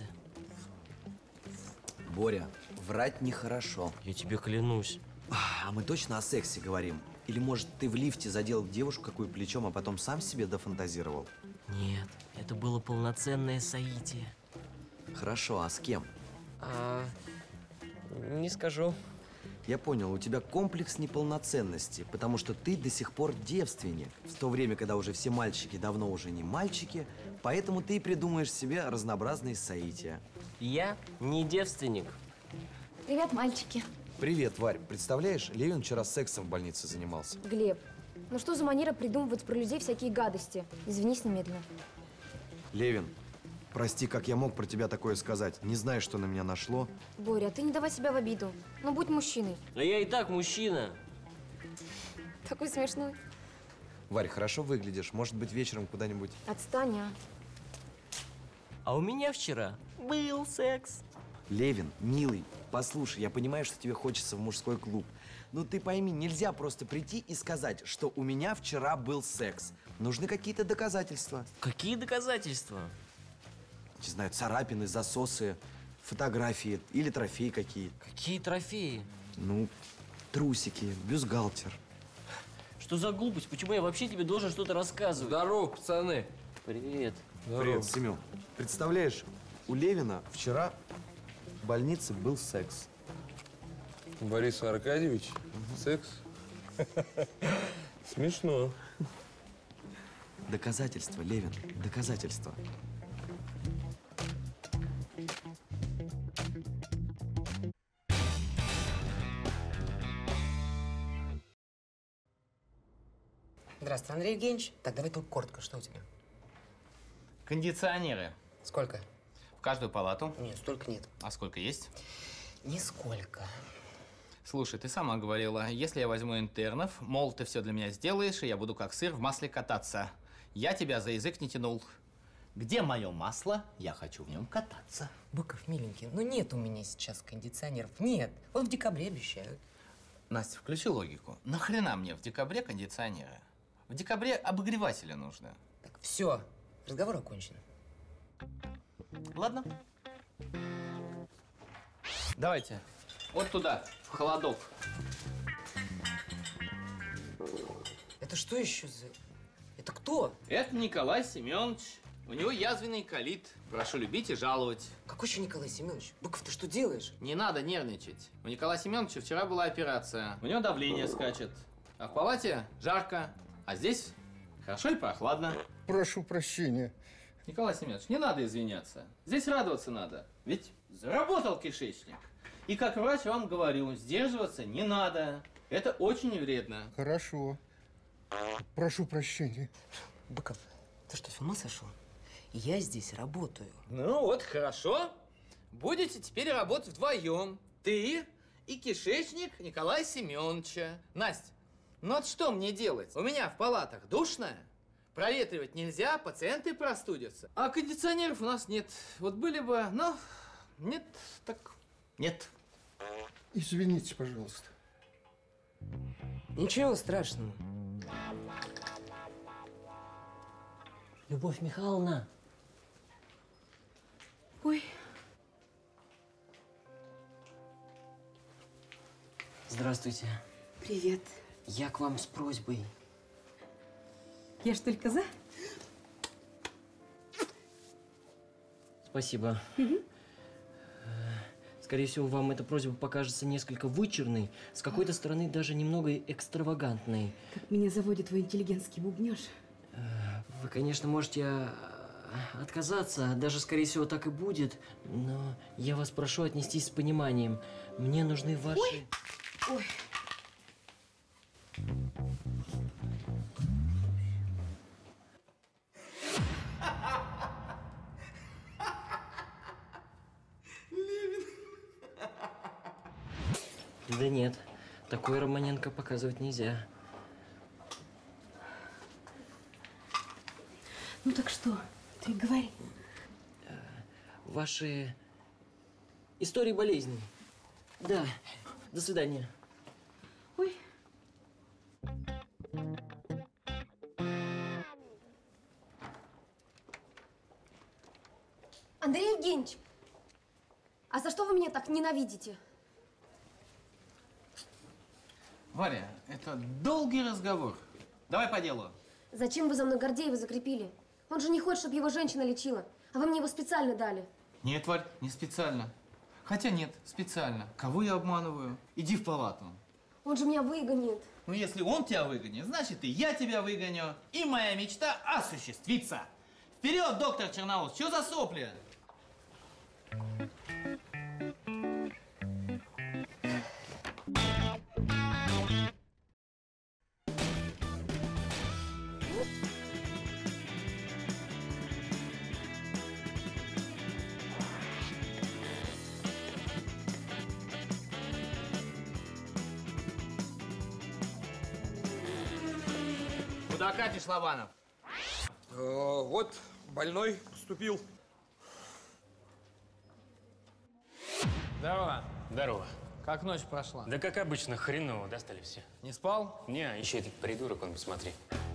Боря, врать нехорошо. Я тебе клянусь. А мы точно о сексе говорим? Или, может, ты в лифте задел девушку какую плечом, а потом сам себе дофантазировал? Нет, это было полноценное соитие. Хорошо, а с кем? А Не скажу. Я понял, у тебя комплекс неполноценности, потому что ты до сих пор девственник. В то время, когда уже все мальчики давно уже не мальчики, поэтому ты и придумаешь себе разнообразные соития. Я не девственник. Привет, мальчики. Привет, Варь. Представляешь, Левин вчера сексом в больнице занимался. Глеб, ну что за манера придумывать про людей всякие гадости? Извинись немедленно. Левин, прости, как я мог про тебя такое сказать. Не знаю, что на меня нашло. Боря, ты не давай себя в обиду. Ну, будь мужчиной. А я и так мужчина. Такой смешной. Варь, хорошо выглядишь. Может быть, вечером куда-нибудь… Отстань, а. А у меня вчера был секс. Левин, милый, послушай, я понимаю, что тебе хочется в мужской клуб. Но ты пойми, нельзя просто прийти и сказать, что у меня вчера был секс. Нужны какие-то доказательства. Какие доказательства? Не знаю, царапины, засосы, фотографии или трофеи какие-то. Какие трофеи? Ну, трусики, бюстгальтер. Что за глупость? Почему я вообще тебе должен что-то рассказывать? Здорово, пацаны. Привет. Привет, Семен. Представляешь, у Левина вчера в больнице был секс. Борис Аркадьевич? Секс? Смешно. Доказательства, Левин, доказательства. Здравствуй, Андрей Евгеньевич. Так, давай только коротко, что у тебя? Кондиционеры. Сколько? В каждую палату. Нет, столько нет. А сколько есть? Нисколько. Слушай, ты сама говорила, если я возьму интернов, мол, ты все для меня сделаешь, и я буду как сыр в масле кататься. Я тебя за язык не тянул. Где мое масло? Я хочу в нем кататься. Быков, миленький, ну нет у меня сейчас кондиционеров. Нет. Вот в декабре обещают. Настя, включи логику. Нахрена мне в декабре кондиционеры? В декабре обогреватели нужны. Так, все. Разговор окончен. Ладно. Давайте. Вот туда, в холодок. Это что еще за… Это кто? Это Николай Семенович. У него язвенный колит. Прошу любить и жаловать. Какой еще Николай Семенович? Быков, ты что делаешь? Не надо нервничать. У Николая Семеновича вчера была операция. У него давление скачет. А в палате жарко. А здесь хорошо и прохладно. Прошу прощения. Николай Семенович, не надо извиняться. Здесь радоваться надо. Ведь заработал кишечник. И как врач вам говорю, сдерживаться не надо. Это очень вредно. Хорошо. Прошу прощения. Быков, ты что, с ума сошел? Я здесь работаю. Ну вот, хорошо. Будете теперь работать вдвоем. Ты и кишечник Николая Семеновича. Настя, ну вот что мне делать? У меня в палатах душно. Проветривать нельзя, пациенты простудятся. А кондиционеров у нас нет. Вот были бы, но нет, так нет. Извините, пожалуйста. Ничего страшного. Любовь Михайловна. Ой. Здравствуйте. Привет. Я к вам с просьбой. Я ж только за. Спасибо. Угу. Скорее всего, вам эта просьба покажется несколько вычурной, с какой-то стороны даже немного экстравагантной. Как меня заводит твой интеллигентский бубнёж. Вы, конечно, можете отказаться, даже, скорее всего, так и будет, но я вас прошу отнестись с пониманием. Мне нужны ваши… Ой! Ой. Да нет, такой Романенко показывать нельзя. Ну так что? Ты говори. Ваши истории болезней. Да. До свидания. Ой. Андрей Евгеньевич, а за что вы меня так ненавидите? Варя, это долгий разговор. Давай по делу. Зачем вы за мной Гордеева закрепили? Он же не хочет, чтобы его женщина лечила. А вы мне его специально дали. Нет, Варь, не специально. Хотя нет, специально. Кого я обманываю? Иди в палату. Он же меня выгонит. Ну, если он тебя выгонит, значит, и я тебя выгоню, и моя мечта осуществится. Вперед, доктор Черноус, что за сопли? Куда катишь, Лобанов? Э, вот, больной поступил. Здорово. Здорово. Как ночь прошла? Да как обычно, хреново, достали все. Не спал? Не, еще этот придурок, он, посмотри.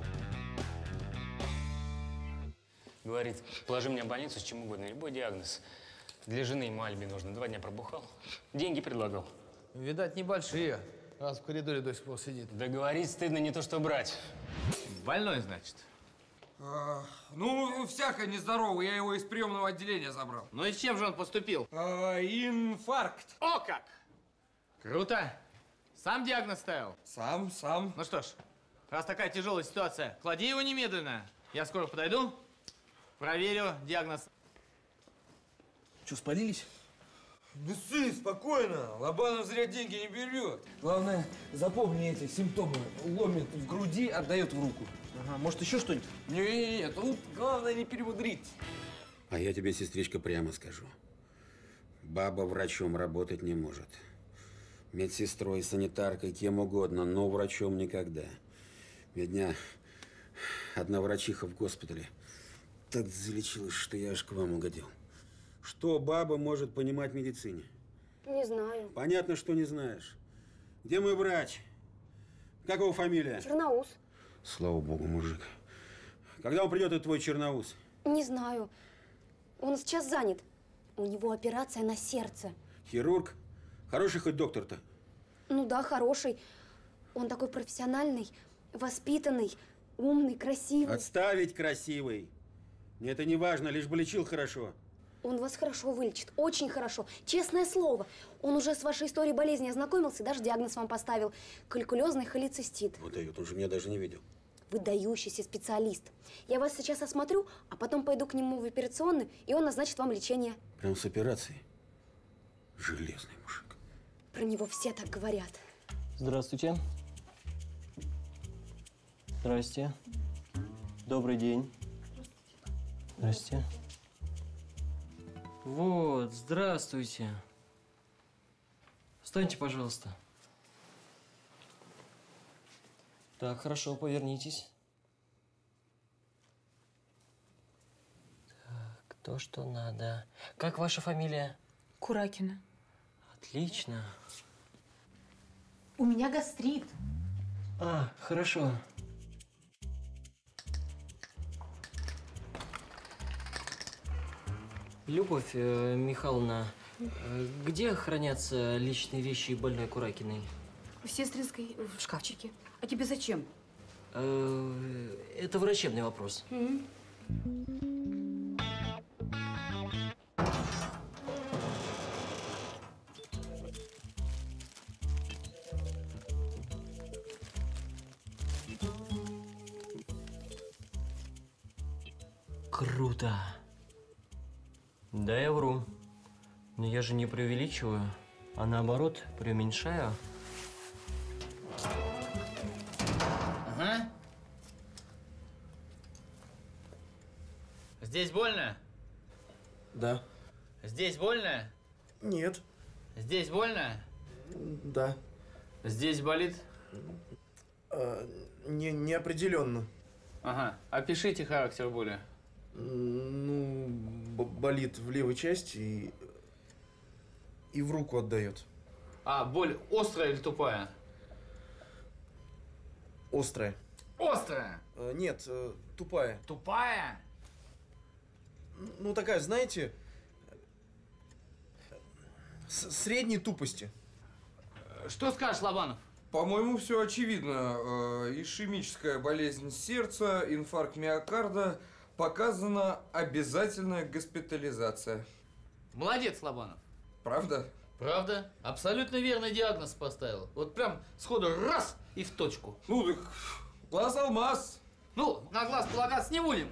Говорит, положи меня в больницу с чем угодно, любой диагноз. Для жены ему алиби нужно. Два дня пробухал. Деньги предлагал. Видать, небольшие, раз в коридоре до сих пор сидит. Да говорить стыдно, не то что брать. Больной, значит? А, ну, всякое нездоровое. Я его из приемного отделения забрал. Ну и с чем же он поступил? А, инфаркт. О как! Круто! Сам диагноз ставил? Сам, сам. Ну что ж, раз такая тяжелая ситуация, клади его немедленно. Я скоро подойду, проверю диагноз. Что, спалились? Ну, сын, спокойно. Лобанов зря деньги не берет. Главное, запомни эти симптомы. Ломит в груди, отдает в руку. Ага, может, еще что-нибудь? Не-не-не, тут главное не перемудрить. А я тебе, сестричка, прямо скажу. Баба врачом работать не может. Медсестрой, санитаркой, кем угодно, но врачом никогда. Меня одна врачиха в госпитале так залечилась, что я аж к вам угодил. Что баба может понимать в медицине? Не знаю. Понятно, что не знаешь. Где мой врач? Как его фамилия? Черноус. Слава богу, мужик. Когда он придет, этот твой Черноус? Не знаю. Он сейчас занят. У него операция на сердце. Хирург? Хороший хоть доктор-то? Ну да, хороший. Он такой профессиональный, воспитанный, умный, красивый. Отставить красивый. Мне это не важно, лишь бы лечил хорошо. Он вас хорошо вылечит, очень хорошо. Честное слово. Он уже с вашей историей болезни ознакомился, даже диагноз вам поставил. Калькулезный холецистит. Вот дает, он же меня даже не видел. Выдающийся специалист. Я вас сейчас осмотрю, а потом пойду к нему в операционную, и он назначит вам лечение. Прям с операцией? Железный мужик. Про него все так говорят. Здравствуйте. Здрасте. Добрый день. Здрасте. Вот, здравствуйте. Встаньте, пожалуйста. Так, хорошо, повернитесь. Так, то, что надо. Как ваша фамилия? Куракина. Отлично. У меня гастрит. А, хорошо. Любовь э, Михайловна, э, где хранятся личные вещи больной Куракиной? В сестринской, в шкафчике. А тебе зачем? Э, это врачебный вопрос. М? Круто. Да, я вру. Но я же не преувеличиваю, а наоборот, преуменьшаю. Ага. Здесь больно? Да. Здесь больно? Нет. Здесь больно? Да. Здесь болит? А, не, неопределенно. Ага. Опишите характер боли. Ну, болит в левой части и, и в руку отдает. А, боль острая или тупая? Острая. Острая? А, нет, э, тупая. Тупая? Ну, такая, знаете, с средней тупости. Что скажешь, Лобанов? По-моему, все очевидно. Э, ишемическая болезнь сердца, инфаркт миокарда. Показана обязательная госпитализация. Молодец, Лобанов. Правда? Правда? Абсолютно верный диагноз поставил. Вот прям сходу раз и в точку. Ну, так глаз алмаз. Ну, на глаз полагаться не будем.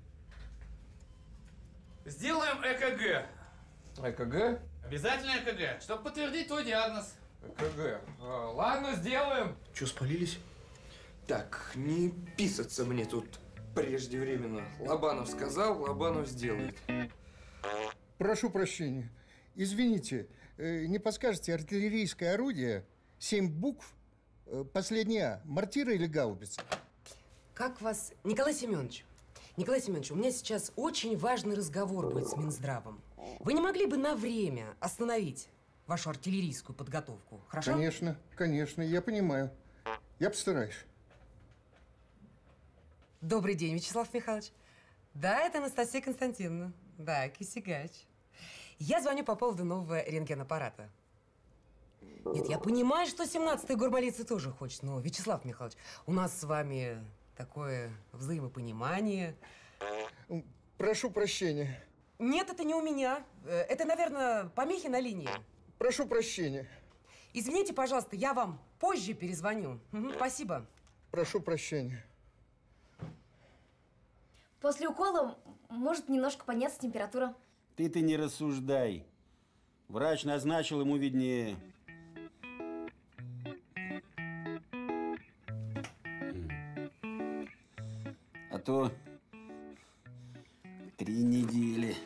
Сделаем ЭКГ. ЭКГ? Обязательно ЭКГ, чтобы подтвердить твой диагноз. ЭКГ. А, ладно, сделаем. Че, спалились? Так, не писаться мне тут преждевременно. Лобанов сказал, Лобанов сделает. Прошу прощения. Извините, э, не подскажете, артиллерийское орудие, семь букв, э, последняя А, мортира или гаубица? Как вас... Николай Семенович, Николай Семенович, у меня сейчас очень важный разговор будет с Минздравом. Вы не могли бы на время остановить вашу артиллерийскую подготовку, хорошо? Конечно, конечно, я понимаю. Я постараюсь. Добрый день, Вячеслав Михайлович. Да, это Анастасия Константиновна. Да, Кисигач. Я звоню по поводу нового рентгенаппарата. Нет, я понимаю, что семнадцатая горболица тоже хочет, но, Вячеслав Михайлович, у нас с вами такое взаимопонимание. Прошу прощения. Нет, это не у меня. Э, Это, наверное, помехи на линии. Прошу прощения. Извините, пожалуйста, я вам позже перезвоню. Мгм, спасибо. Прошу прощения. После укола может немножко подняться температура. Ты-то не рассуждай. Врач назначил, ему виднее. А то три недели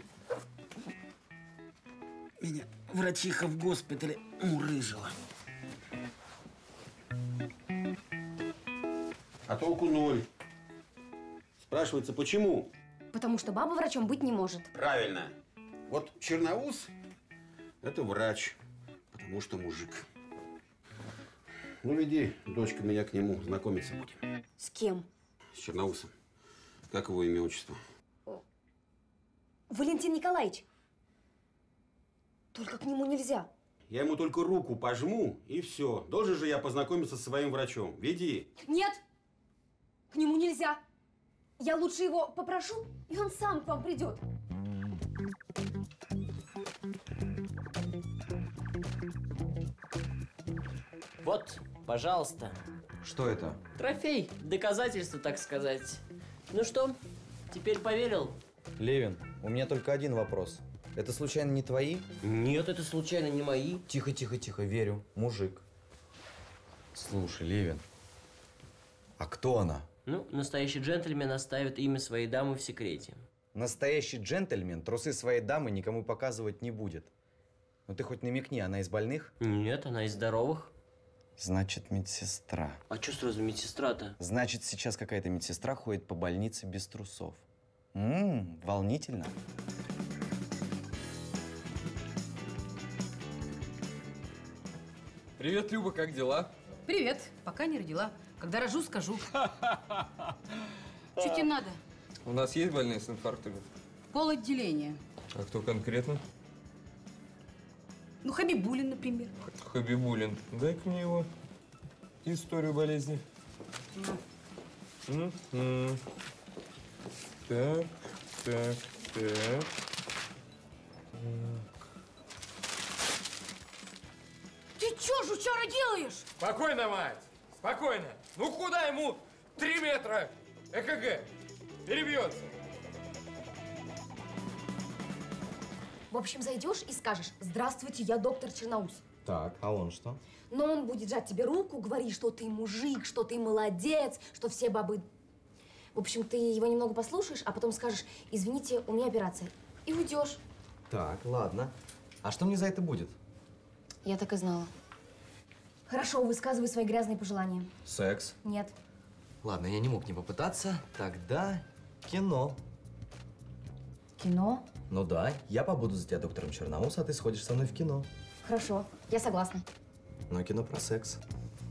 меня врачиха в госпитале мурыжила. А толку ноль. Спрашивается, почему? Потому что баба врачом быть не может. Правильно. Вот Черноус – это врач, потому что мужик. Ну, веди, дочка, меня к нему знакомиться будем. С кем? С Черноусом. Как его имя, отчество? Валентин Николаевич. Только к нему нельзя. Я ему только руку пожму, и все. Должен же я познакомиться со своим врачом. Веди. Нет, к нему нельзя. Я лучше его попрошу, и он сам к вам придет. Вот, пожалуйста. Что это? Трофей, доказательство, так сказать. Ну что, теперь поверил? Левин, у меня только один вопрос. Это случайно не твои? Нет, это случайно не мои. Тихо, тихо, тихо, верю. Мужик. Слушай, Левин, а кто она? Ну, настоящий джентльмен оставит имя своей дамы в секрете. Настоящий джентльмен трусы своей дамы никому показывать не будет. Ну ты хоть намекни, она из больных? Нет, она из здоровых. Значит, медсестра. А что сразу медсестра-то? Значит, сейчас какая-то медсестра ходит по больнице без трусов. Ммм, волнительно. Привет, Люба, как дела? Привет. Пока не родила. Когда рожу, скажу. Что тебе надо? У нас есть больные с инфарктами? Пол отделения. А кто конкретно? Ну, Хабибулин, например. Хабибулин. Дай-ка мне его историю болезни. Ну. М-м. Так, так, так. Ты чё, жучара, делаешь? Спокойно, мать! Спокойно! Ну куда ему три метра? ЭКГ! Перебьется! В общем, зайдешь и скажешь: здравствуйте, я доктор Черноус. Так, а он что? Но он будет жать тебе руку, говорить, что ты мужик, что ты молодец, что все бабы... В общем, ты его немного послушаешь, а потом скажешь: извините, у меня операция. И уйдешь. Так, ладно. А что мне за это будет? Я так и знала. Хорошо, высказывай свои грязные пожелания. Секс. Нет. Ладно, я не мог не попытаться. Тогда кино. Кино? Ну да, я побуду за тебя доктором Черноус, а ты сходишь со мной в кино. Хорошо, я согласна. Но кино про секс.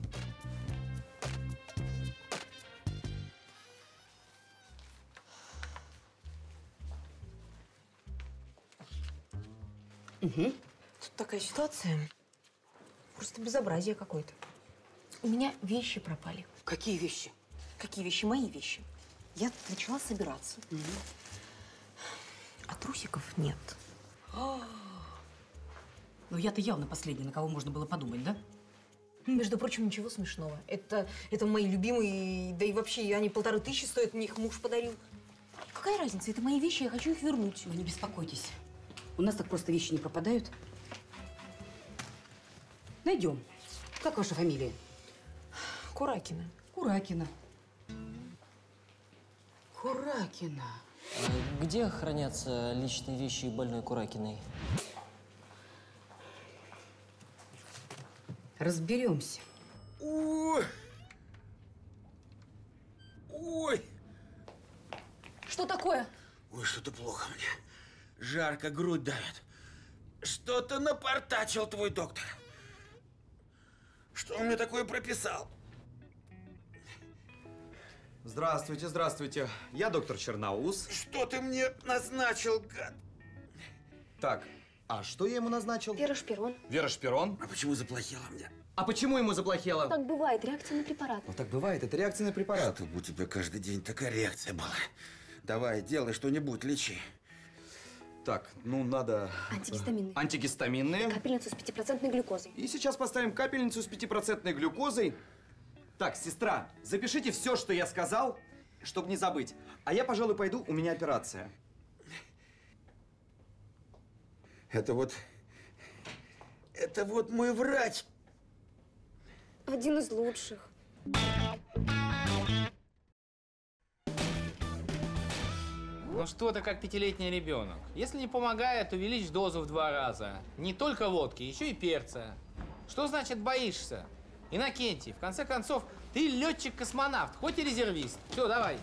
Угу. Тут такая ситуация. Просто безобразие какое-то. У меня вещи пропали. Какие вещи? Какие вещи? Мои вещи. Я начала собираться. Угу. А трусиков нет. Но я-то явно последняя, на кого можно было подумать, да? Между прочим, ничего смешного. Это, это мои любимые, да и вообще они полторы тысячи стоят, мне их муж подарил. Какая разница? Это мои вещи, я хочу их вернуть. Вы не беспокойтесь. У нас так просто вещи не пропадают. Найдем. Как ваша фамилия? Куракина. Куракина. Куракина. А где хранятся личные вещи больной Куракиной? Разберемся. Ой! Ой! Что такое? Ой, что-то плохо мне. Жарко, грудь давит. Что-то напортачил твой доктор. Что он мне такое прописал? Здравствуйте, здравствуйте. Я доктор Черноус. Что ты мне назначил, гад? Так, а что я ему назначил? Вера Шпирон. Вера Шпирон. А почему заплохело мне? А почему ему заплохело? Так бывает, реакция на препарат. Ну так бывает, это реакция на препарат. Чтобы у тебя каждый день такая реакция была. Давай, делай что-нибудь, лечи. Так, ну надо... Антигистаминные. Антигистаминные. Капельницу с пятипроцентной глюкозой. И сейчас поставим капельницу с пятипроцентной глюкозой. Так, сестра, запишите все, что я сказал, чтобы не забыть. А я, пожалуй, пойду, у меня операция. Это вот... Это вот мой врач. Один из лучших. Ну что ты как пятилетний ребенок? Если не помогает, увеличь дозу в два раза. Не только водки, еще и перца. Что значит боишься? Иннокентий, в конце концов, ты летчик-космонавт, хоть и резервист. Все, давай.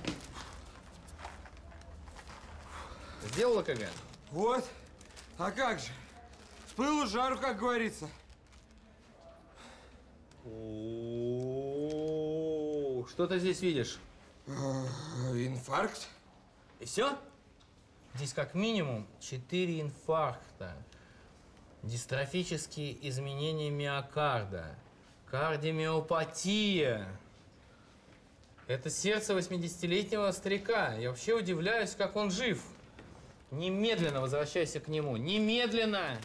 Сделала КГ? Вот. А как же? С пылу с жару, как говорится. О, что ты здесь видишь? Инфаркт. И все? Здесь как минимум четыре инфаркта. Дистрофические изменения миокарда. Кардиомиопатия. Это сердце восьмидесятилетнего старика. Я вообще удивляюсь, как он жив. Немедленно возвращайся к нему. Немедленно!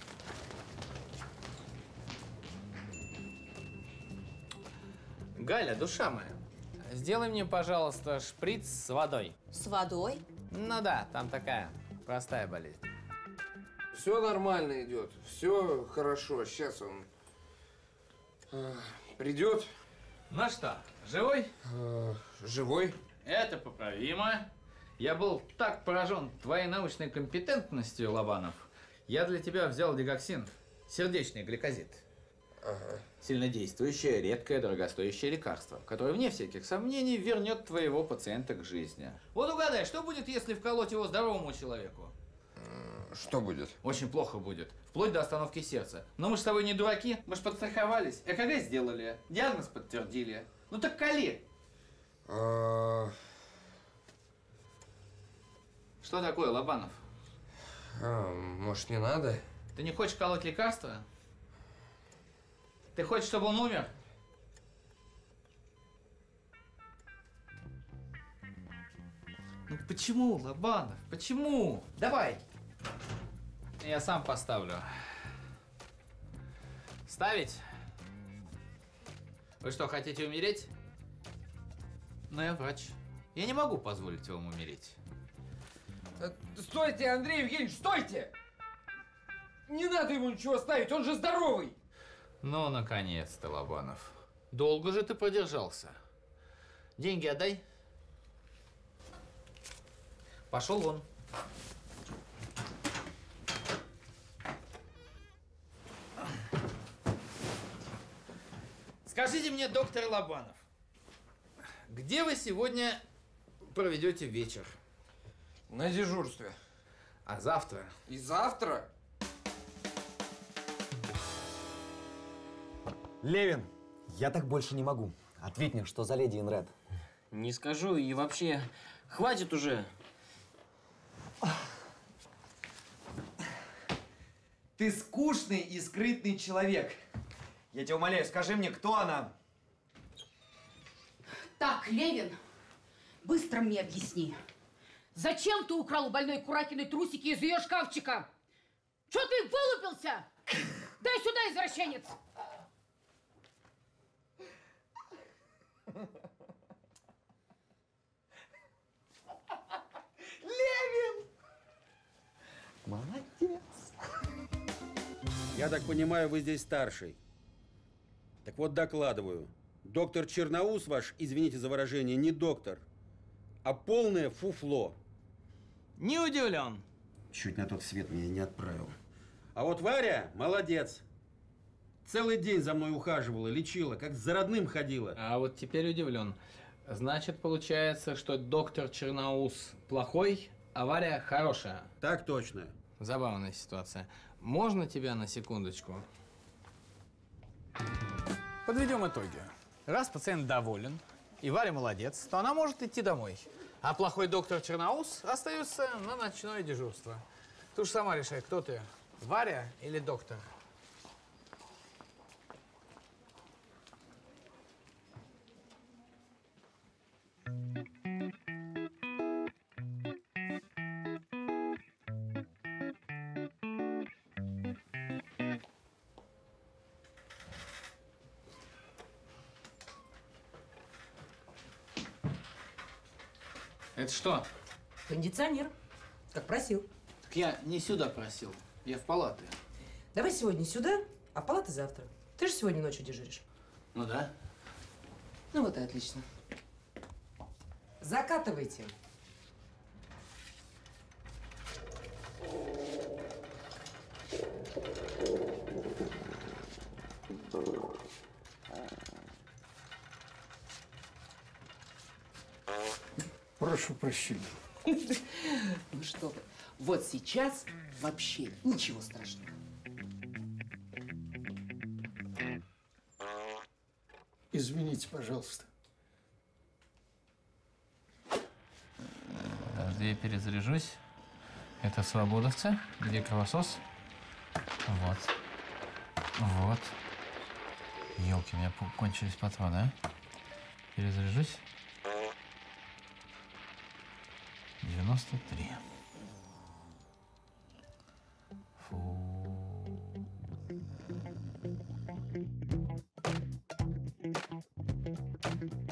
Галя, душа моя, сделай мне, пожалуйста, шприц с водой. С водой? Ну да, там такая простая болезнь. Все нормально идет, все хорошо. Сейчас он э, придет. Ну что, живой? Э, живой. Это поправимо. Я был так поражен твоей научной компетентностью, Лобанов. Я для тебя взял дигоксин, сердечный гликозид. Ага. Сильнодействующее, редкое, дорогостоящее лекарство, которое, вне всяких сомнений, вернет твоего пациента к жизни. Вот угадай, что будет, если вколоть его здоровому человеку? Что будет? Очень плохо будет. Вплоть до остановки сердца. Но мы же с тобой не дураки, мы же подстраховались. ЭКГ сделали, диагноз подтвердили. Ну так коли. А... Что такое, Лобанов? А, может, не надо? Ты не хочешь колоть лекарства? Ты хочешь, чтобы он умер? Ну почему, Лобанов? Почему? Давай! Я сам поставлю. Ставить? Вы что, хотите умереть? Но я врач. Я не могу позволить вам умереть. Стойте, Андрей Евгеньевич, стойте! Не надо ему ничего ставить, он же здоровый! Ну, наконец-то, Лобанов. Долго же ты продержался. Деньги отдай. Пошел вон. Скажите мне, доктор Лобанов, где вы сегодня проведете вечер? На дежурстве. А завтра? И завтра? Левин, я так больше не могу. Ответь мне, что за леди in red? Не скажу, и вообще, хватит уже. Ты скучный и скрытный человек. Я тебя умоляю, скажи мне, кто она? Так, Левин, быстро мне объясни. Зачем ты украл у больной Куракиной трусики из ее шкафчика? Что ты вылупился? сюда, извращенец! Левин! Молодец. Я так понимаю, вы здесь старший. Так вот, докладываю. Доктор Черноус ваш, извините за выражение, не доктор, а полное фуфло. Не удивлен. Чуть на тот свет меня не отправил. А вот Варя молодец. Целый день за мной ухаживала, лечила, как за родным ходила. А вот теперь удивлен. Значит, получается, что доктор Черноус плохой, а Варя хорошая. Так точно. Забавная ситуация. Можно тебя на секундочку? Подведем итоги. Раз пациент доволен, и Варя молодец, то она может идти домой. А плохой доктор Черноус остается на ночное дежурство. Ты уж сама решай, кто ты, Варя или доктор? Это что? Кондиционер. Как просил. Так я не сюда просил, я в палаты. Давай сегодня сюда, а в палаты завтра. Ты же сегодня ночью дежуришь. Ну да. Ну вот и отлично. Закатывайте. Прошу прощения. Ну что вы, вот сейчас вообще ничего страшного. Извините, пожалуйста. Подожди, я перезаряжусь. Это свободовцы, где кровосос. Вот. Вот. Елки, у меня кончились патроны, а? Перезаряжусь. девяносто три. Фу.